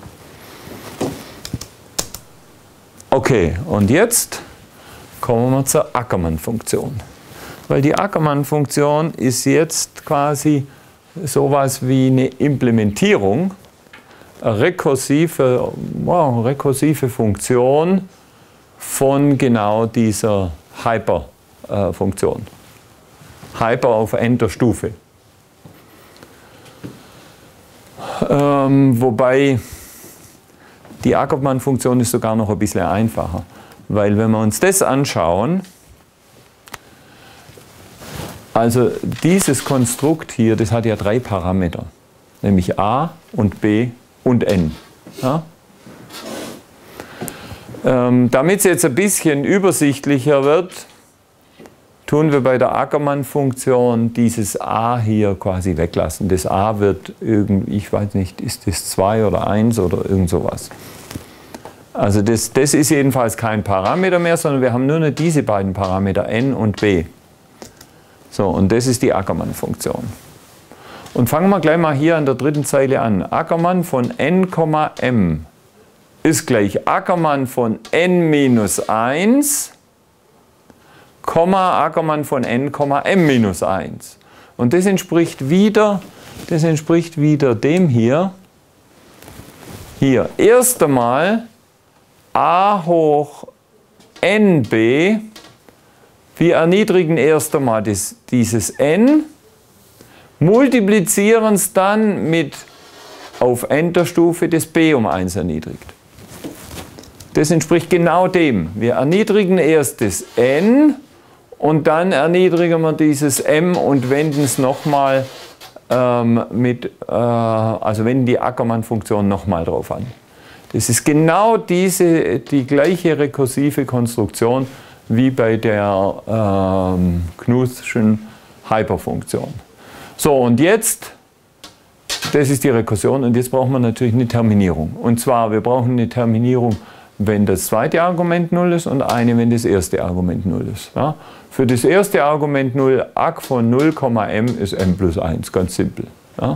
Speaker 1: Okay, und jetzt kommen wir zur Ackermann-Funktion. Weil die Ackermann-Funktion ist jetzt quasi sowas wie eine Implementierung, eine rekursive Funktion von genau dieser Hyper-Funktion. Hyper auf n-ter Stufe. Wobei die Ackermann-Funktion ist sogar noch ein bisschen einfacher. Weil wenn wir uns das anschauen, Also dieses Konstrukt hier, das hat ja 3 Parameter, nämlich a und b und n. Ja? Damit es jetzt ein bisschen übersichtlicher wird, tun wir bei der Ackermann-Funktion dieses a hier quasi weglassen. Das a wird irgendwie, ich weiß nicht, ist das 2 oder 1 oder irgend sowas. Also das ist jedenfalls kein Parameter mehr, sondern wir haben nur noch diese beiden Parameter n und b. So, und das ist die Ackermann-Funktion. Und fangen wir gleich mal hier an der dritten Zeile an. Ackermann von n, m ist gleich Ackermann von n minus 1, Ackermann von n, m minus 1. Und das entspricht wieder dem hier. Hier, erst einmal a hoch nb. Wir erniedrigen erst einmal dieses n, multiplizieren es dann mit auf n-ter Stufe das b um 1 erniedrigt. Das entspricht genau dem. Wir erniedrigen erst das n und dann erniedrigen wir dieses m und wenden es nochmal also wenden die Ackermann-Funktion nochmal drauf an. Das ist genau die gleiche rekursive Konstruktion wie bei der Knuthschen Hyperfunktion. So, und jetzt, das ist die Rekursion, und jetzt brauchen wir natürlich eine Terminierung. Und zwar, wir brauchen eine Terminierung, wenn das zweite Argument 0 ist und eine, wenn das erste Argument 0 ist. Ja? Für das erste Argument 0, Ag von 0, m ist m plus 1, ganz simpel. Ja?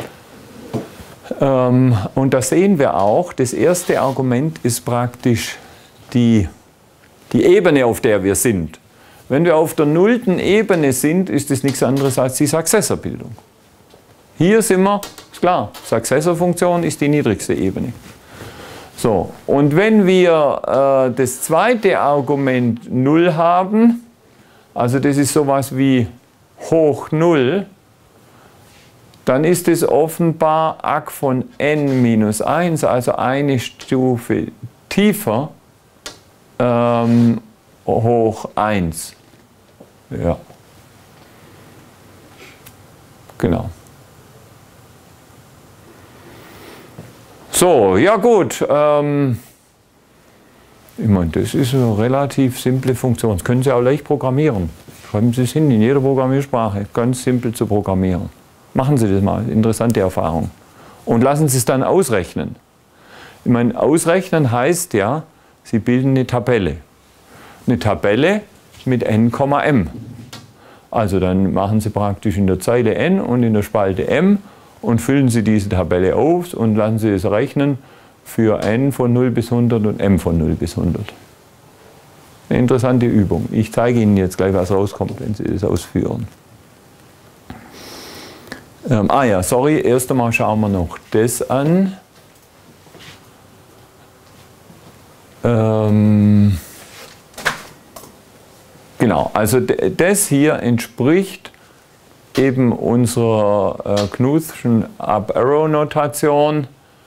Speaker 1: Und da sehen wir auch, das erste Argument ist praktisch die Ebene, auf der wir sind. Wenn wir auf der 0. Ebene sind, ist das nichts anderes als die Successorbildung. Hier sind wir, ist klar, Successorfunktion ist die niedrigste Ebene. So, und wenn wir das zweite Argument 0 haben, also das ist sowas wie hoch 0, dann ist es offenbar Ag von n minus 1, also eine Stufe tiefer, hoch 1. Ja. Genau. So, ja gut. Ich meine, das ist eine relativ simple Funktion. Das können Sie auch leicht programmieren. Schreiben Sie es hin in jeder Programmiersprache. Ganz simpel zu programmieren. Machen Sie das mal. Interessante Erfahrung. Und lassen Sie es dann ausrechnen. Ich meine, ausrechnen heißt ja, Sie bilden eine Tabelle. Eine Tabelle mit n, m. Also dann machen Sie praktisch in der Zeile n und in der Spalte m und füllen Sie diese Tabelle auf und lassen Sie es rechnen für n von 0 bis 100 und m von 0 bis 100. Eine interessante Übung. Ich zeige Ihnen jetzt gleich, was rauskommt, wenn Sie das ausführen. Ja, sorry, erst einmal schauen wir noch das an. Genau, also das hier entspricht eben unserer Knuthschen Up-Arrow-Notation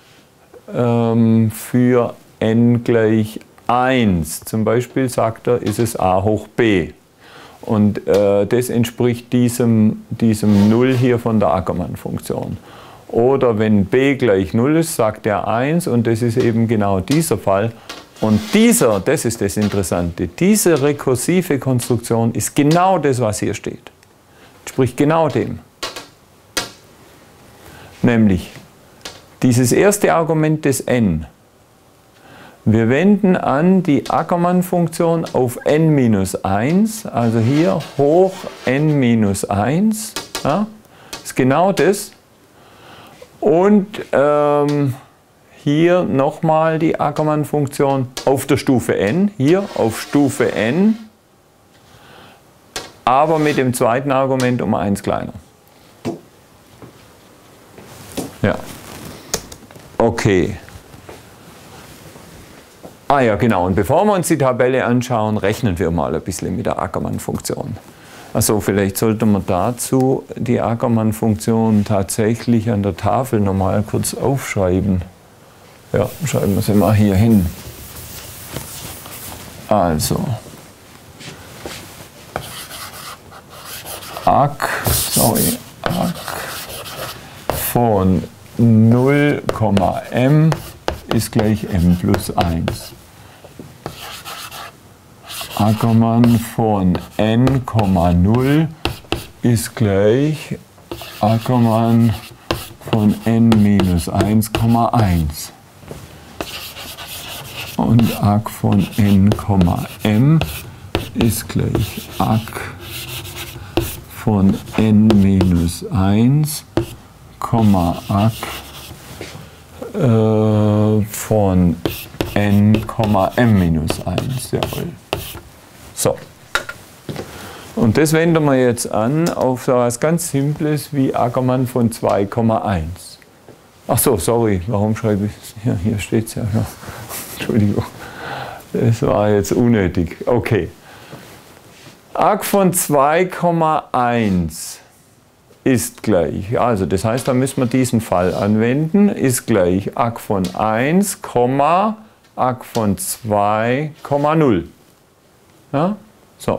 Speaker 1: für n gleich 1. Zum Beispiel sagt er, ist es a hoch b. Und das entspricht diesem 0 hier von der Ackermann-Funktion. Oder wenn b gleich 0 ist, sagt er 1 und das ist eben genau dieser Fall. Und das ist das Interessante, diese rekursive Konstruktion ist genau das, was hier steht. Entspricht genau dem. Nämlich dieses erste Argument des n. Wir wenden an die Ackermann-Funktion auf n minus 1, also hier hoch n minus 1. Ja, ist genau das. Und hier nochmal die Ackermann-Funktion auf der Stufe n, hier auf Stufe n, aber mit dem zweiten Argument um 1 kleiner. Ja, okay. Ah ja, genau. Und bevor wir uns die Tabelle anschauen, rechnen wir mal ein bisschen mit der Ackermann-Funktion. Also vielleicht sollte man dazu die Ackermann-Funktion tatsächlich an der Tafel nochmal kurz aufschreiben. Ja, schreiben wir sie mal hier hin. Also. Ag von 0,m ist gleich m plus 1. Ackermann von n,0 ist gleich Ackermann von n minus 1,1. Und Ag von n,m ist gleich Ag von n minus 1, Ag von n,m minus 1. Jawohl. So. Und das wenden wir jetzt an auf so etwas ganz Simples wie Ackermann von 2,1. Ach so, sorry, warum schreibe ich es? Hier steht es ja noch. Entschuldigung, das war jetzt unnötig. Okay. Ag von 2,1 ist gleich, also das heißt, da müssen wir diesen Fall anwenden, ist gleich Ag von 1, Ag von 2,0. Ja? So.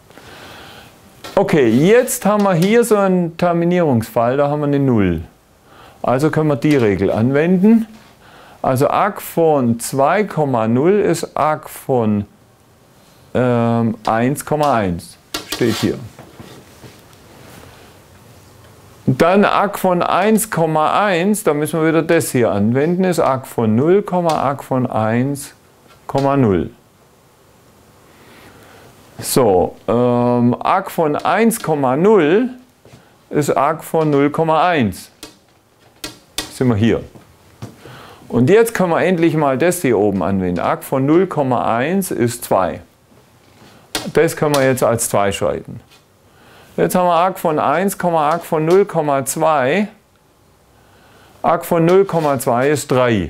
Speaker 1: Okay, jetzt haben wir hier so einen Terminierungsfall, da haben wir eine 0. Also können wir die Regel anwenden. Also Ag von 2,0 ist Ag von 1,1, steht hier. Dann Ag von 1,1, da müssen wir wieder das hier anwenden, ist Ag von 0, Ag von 1,0. So, Ag von 1,0 ist Ag von 0,1. Sind wir hier. Und jetzt können wir endlich mal das hier oben anwenden. Ag von 0,1 ist 2. Das können wir jetzt als 2 schreiben. Jetzt haben wir Ag von 1, Ag von 0,2. Ag von 0,2 ist 3.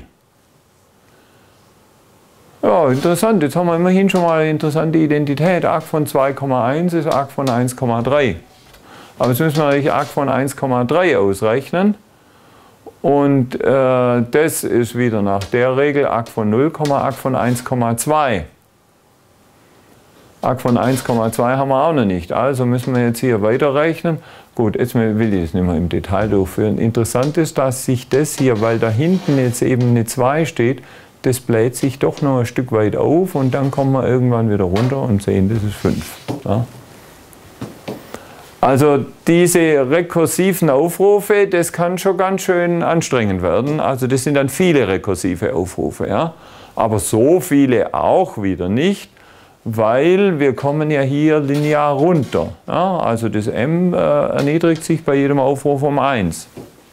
Speaker 1: Ja, interessant. Jetzt haben wir immerhin schon mal eine interessante Identität. Ag von 2,1 ist Ag von 1,3. Aber jetzt müssen wir natürlich Ag von 1,3 ausrechnen. Und das ist wieder nach der Regel Ag von 0, Ag von 1,2. Ag von 1,2 haben wir auch noch nicht. Also müssen wir jetzt hier weiterrechnen. Gut, jetzt will ich es nicht mehr im Detail durchführen. Interessant ist, dass sich das hier, weil da hinten jetzt eben eine 2 steht, das bläht sich doch noch ein Stück weit auf und dann kommen wir irgendwann wieder runter und sehen, das ist 5. Ja. Also diese rekursiven Aufrufe, das kann schon ganz schön anstrengend werden. Also das sind dann viele rekursive Aufrufe. Ja. Aber so viele auch wieder nicht, weil wir kommen ja hier linear runter. Ja. Also das m erniedrigt sich bei jedem Aufruf um 1.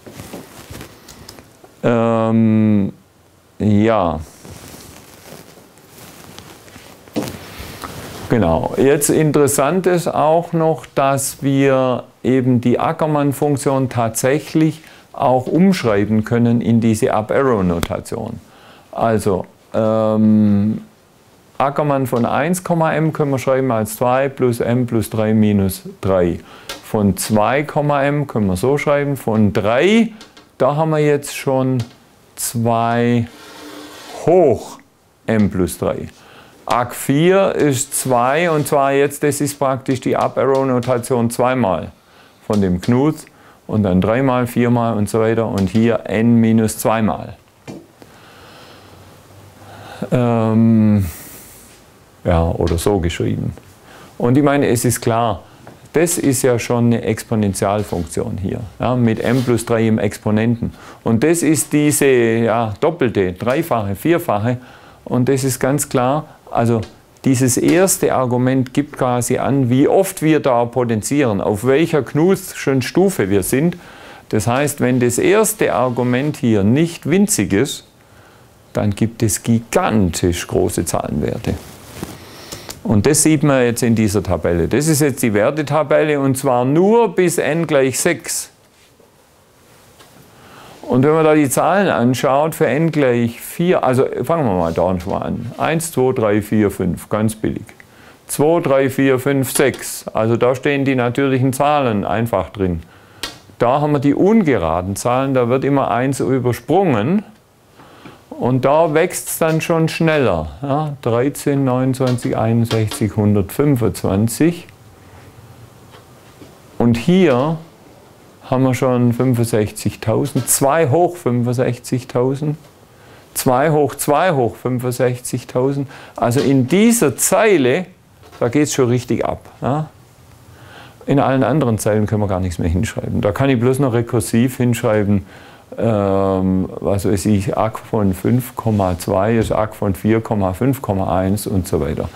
Speaker 1: Ja. Genau. Jetzt interessant ist auch noch, dass wir eben die Ackermann-Funktion tatsächlich auch umschreiben können in diese Up-Arrow-Notation. Also Ackermann von 1,m können wir schreiben als 2 plus m plus 3 minus 3. Von 2,m können wir so schreiben. Von 3, da haben wir jetzt schon 2 hoch m plus 3. Ag 4 ist 2 und zwar jetzt, das ist praktisch die Up-Arrow-Notation zweimal von dem Knuth und dann 3-mal, 4-mal und so weiter und hier n minus 2-mal. Ja, oder so geschrieben. Und ich meine, es ist klar, das ist ja schon eine Exponentialfunktion hier, ja, mit m plus 3 im Exponenten. Und das ist diese ja, doppelte, dreifache, vierfache. Und das ist ganz klar, also dieses erste Argument gibt quasi an, wie oft wir da potenzieren, auf welcher Knuthschen Stufe wir sind. Das heißt, wenn das erste Argument hier nicht winzig ist, dann gibt es gigantisch große Zahlenwerte. Und das sieht man jetzt in dieser Tabelle. Das ist jetzt die Wertetabelle und zwar nur bis n gleich 6. Und wenn man da die Zahlen anschaut, für n gleich 4, also fangen wir mal da schon mal an. 1, 2, 3, 4, 5, ganz billig. 2, 3, 4, 5, 6, also da stehen die natürlichen Zahlen einfach drin. Da haben wir die ungeraden Zahlen, da wird immer 1 übersprungen. Und da wächst es dann schon schneller. Ja, 13, 29, 61, 125. Und hier haben wir schon 65.000, 2 hoch 65.000, 2 hoch 2 hoch 65.000. Also in dieser Zeile, da geht es schon richtig ab. Ja? In allen anderen Zeilen können wir gar nichts mehr hinschreiben. Da kann ich bloß noch rekursiv hinschreiben, was weiß ich, ACK von 5,2 ist ACK von 4,5,1 und so weiter.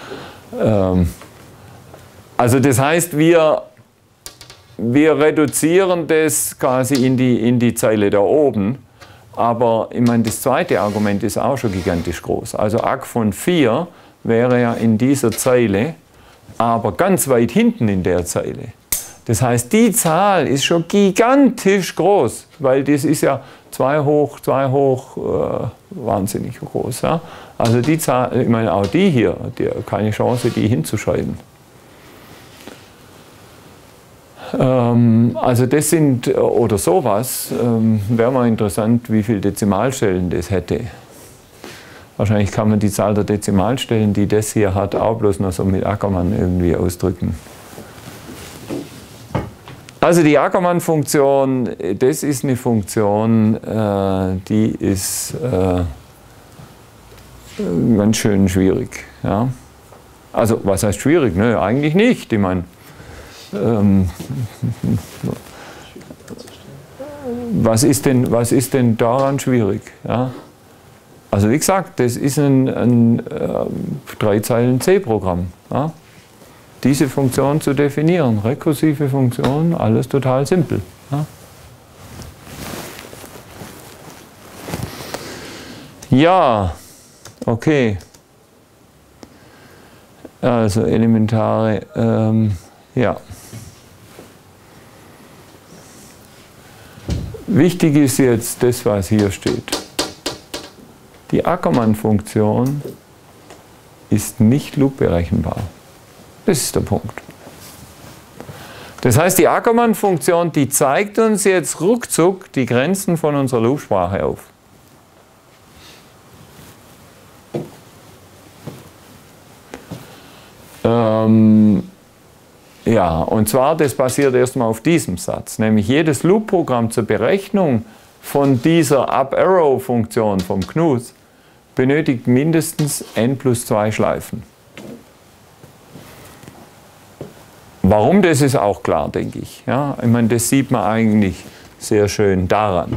Speaker 1: Also das heißt, wir reduzieren das quasi in die Zeile da oben, aber ich meine, das zweite Argument ist auch schon gigantisch groß. Also ACK von 4 wäre ja in dieser Zeile, aber ganz weit hinten in der Zeile. Das heißt, die Zahl ist schon gigantisch groß, weil das ist ja 2 hoch, wahnsinnig groß. Ja? Also die Zahl, ich meine auch die hier, keine Chance, die hinzuschreiben. Also das sind, oder sowas, wäre mal interessant, wie viele Dezimalstellen das hätte. Wahrscheinlich kann man die Zahl der Dezimalstellen, die das hier hat, auch bloß noch so mit Ackermann irgendwie ausdrücken. Also die Ackermann-Funktion, das ist eine Funktion, die ist ganz schön schwierig. Ja? Also was heißt schwierig? Nö, eigentlich nicht. Ich meine, was ist denn daran schwierig? Ja? Also wie gesagt, das ist ein 3 Zeilen C-Programm. Ja? Diese Funktion zu definieren, rekursive Funktion, alles total simpel. Ja, ja, okay. Also elementare, ja. Wichtig ist jetzt das, was hier steht. Die Ackermann-Funktion ist nicht loopberechenbar. Das ist der Punkt. Das heißt, die Ackermann-Funktion, die zeigt uns jetzt ruckzuck die Grenzen von unserer Loopsprache auf. Ja, und zwar, das basiert erstmal auf diesem Satz, nämlich jedes Loop-Programm zur Berechnung von dieser Up-Arrow-Funktion vom Knuth benötigt mindestens n plus 2 Schleifen. Warum, das ist auch klar, denke ich. Ja, ich meine, das sieht man eigentlich sehr schön daran.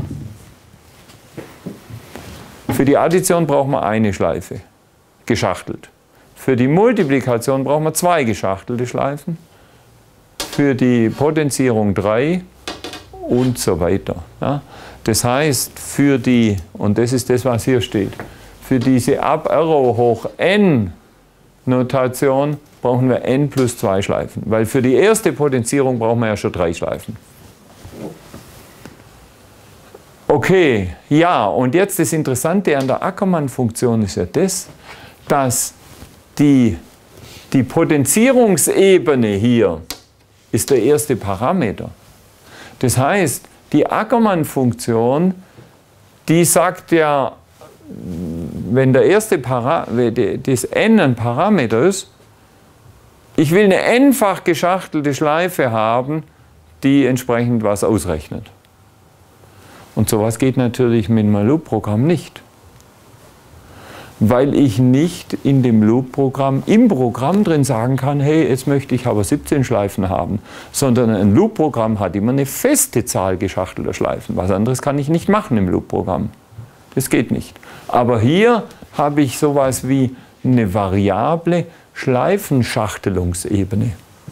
Speaker 1: Für die Addition braucht man eine Schleife, geschachtelt. Für die Multiplikation braucht man 2 geschachtelte Schleifen. Für die Potenzierung 3 und so weiter. Ja, das heißt, für die, und das ist das, was hier steht, für diese Up-Arrow hoch n Notation brauchen wir n plus 2 Schleifen, weil für die erste Potenzierung brauchen wir ja schon 3 Schleifen. Okay, ja, und jetzt das Interessante an der Ackermann-Funktion ist ja das, dass die Potenzierungsebene hier ist der erste Parameter. Das heißt, die Ackermann-Funktion, die sagt ja, wenn der erste das n ein Parameter ist, ich will eine n-fach geschachtelte Schleife haben, die entsprechend was ausrechnet. Und sowas geht natürlich mit einem Loop-Programm nicht. Weil ich nicht in dem Loop-Programm, im Programm drin sagen kann, hey, jetzt möchte ich aber 17 Schleifen haben, sondern ein Loop-Programm hat immer eine feste Zahl geschachtelter Schleifen. Was anderes kann ich nicht machen im Loop-Programm. Das geht nicht. Aber hier habe ich sowas wie eine variable Schleifenschachtelungsebene.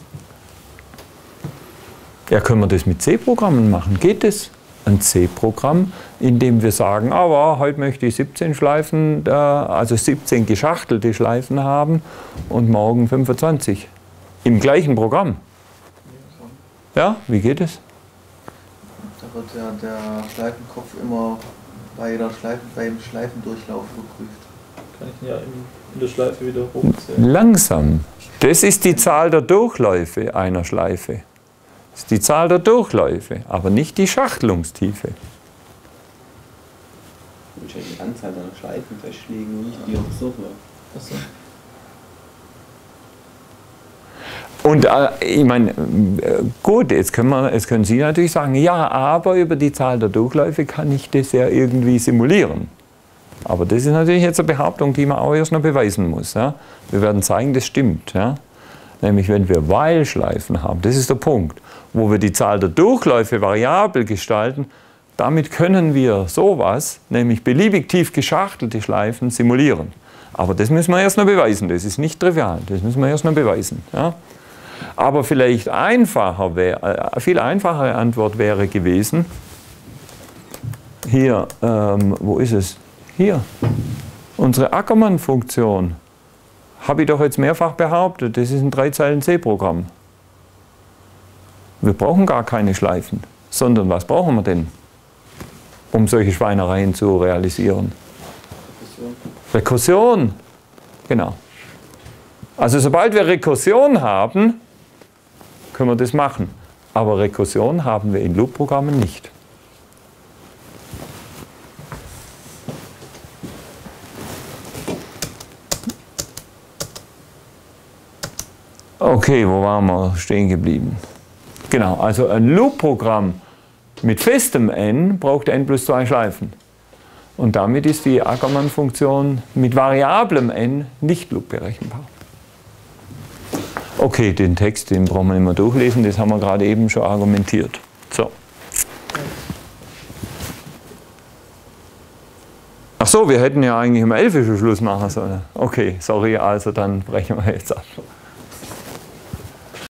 Speaker 1: Ja, können wir das mit C-Programmen machen? Geht das? Ein C-Programm, in dem wir sagen, aber heute möchte ich 17 Schleifen, also 17 geschachtelte Schleifen haben und morgen 25. Im gleichen Programm. Ja, wie geht es?
Speaker 3: Da wird ja der Schleifenkopf immer bei beim Schleifendurchlauf überprüft.
Speaker 2: Kann ich ihn ja in der Schleife wieder hochzählen.
Speaker 1: Langsam. Das ist die Zahl der Durchläufe einer Schleife. Das ist die Zahl der Durchläufe, aber nicht die Schachtelungstiefe.
Speaker 3: Du willst ja die Anzahl deiner Schleifen festlegen und nicht die Durchlauf.
Speaker 1: Und ich meine, gut, jetzt können Sie natürlich sagen, ja, aber über die Zahl der Durchläufe kann ich das ja irgendwie simulieren. Aber das ist natürlich jetzt eine Behauptung, die man auch erst noch beweisen muss. Ja? Wir werden zeigen, das stimmt. Ja? Nämlich wenn wir While-Schleifen haben, das ist der Punkt, wo wir die Zahl der Durchläufe variabel gestalten, damit können wir sowas, nämlich beliebig tief geschachtelte Schleifen, simulieren. Aber das müssen wir erst noch beweisen, das ist nicht trivial, das müssen wir erst noch beweisen. Ja? Aber vielleicht viel einfachere Antwort wäre gewesen, hier, wo ist es? Hier, unsere Ackermann-Funktion, habe ich doch jetzt mehrfach behauptet, das ist ein 3-Zeilen-C-Programm. Wir brauchen gar keine Schleifen, sondern was brauchen wir denn, um solche Schweinereien zu realisieren? Rekursion, genau. Also sobald wir Rekursion haben, können wir das machen. Aber Rekursion haben wir in Loop-Programmen nicht. Okay, wo waren wir stehen geblieben? Genau, also ein Loop-Programm mit festem n braucht n plus 2 Schleifen. Und damit ist die Ackermann-Funktion mit variablem n nicht loop-berechenbar. Okay, den Text, den brauchen wir nicht mehr durchlesen, das haben wir gerade eben schon argumentiert. So. Ach so, wir hätten ja eigentlich um 11 Uhr Schluss machen sollen. Okay, sorry, also dann brechen wir jetzt ab.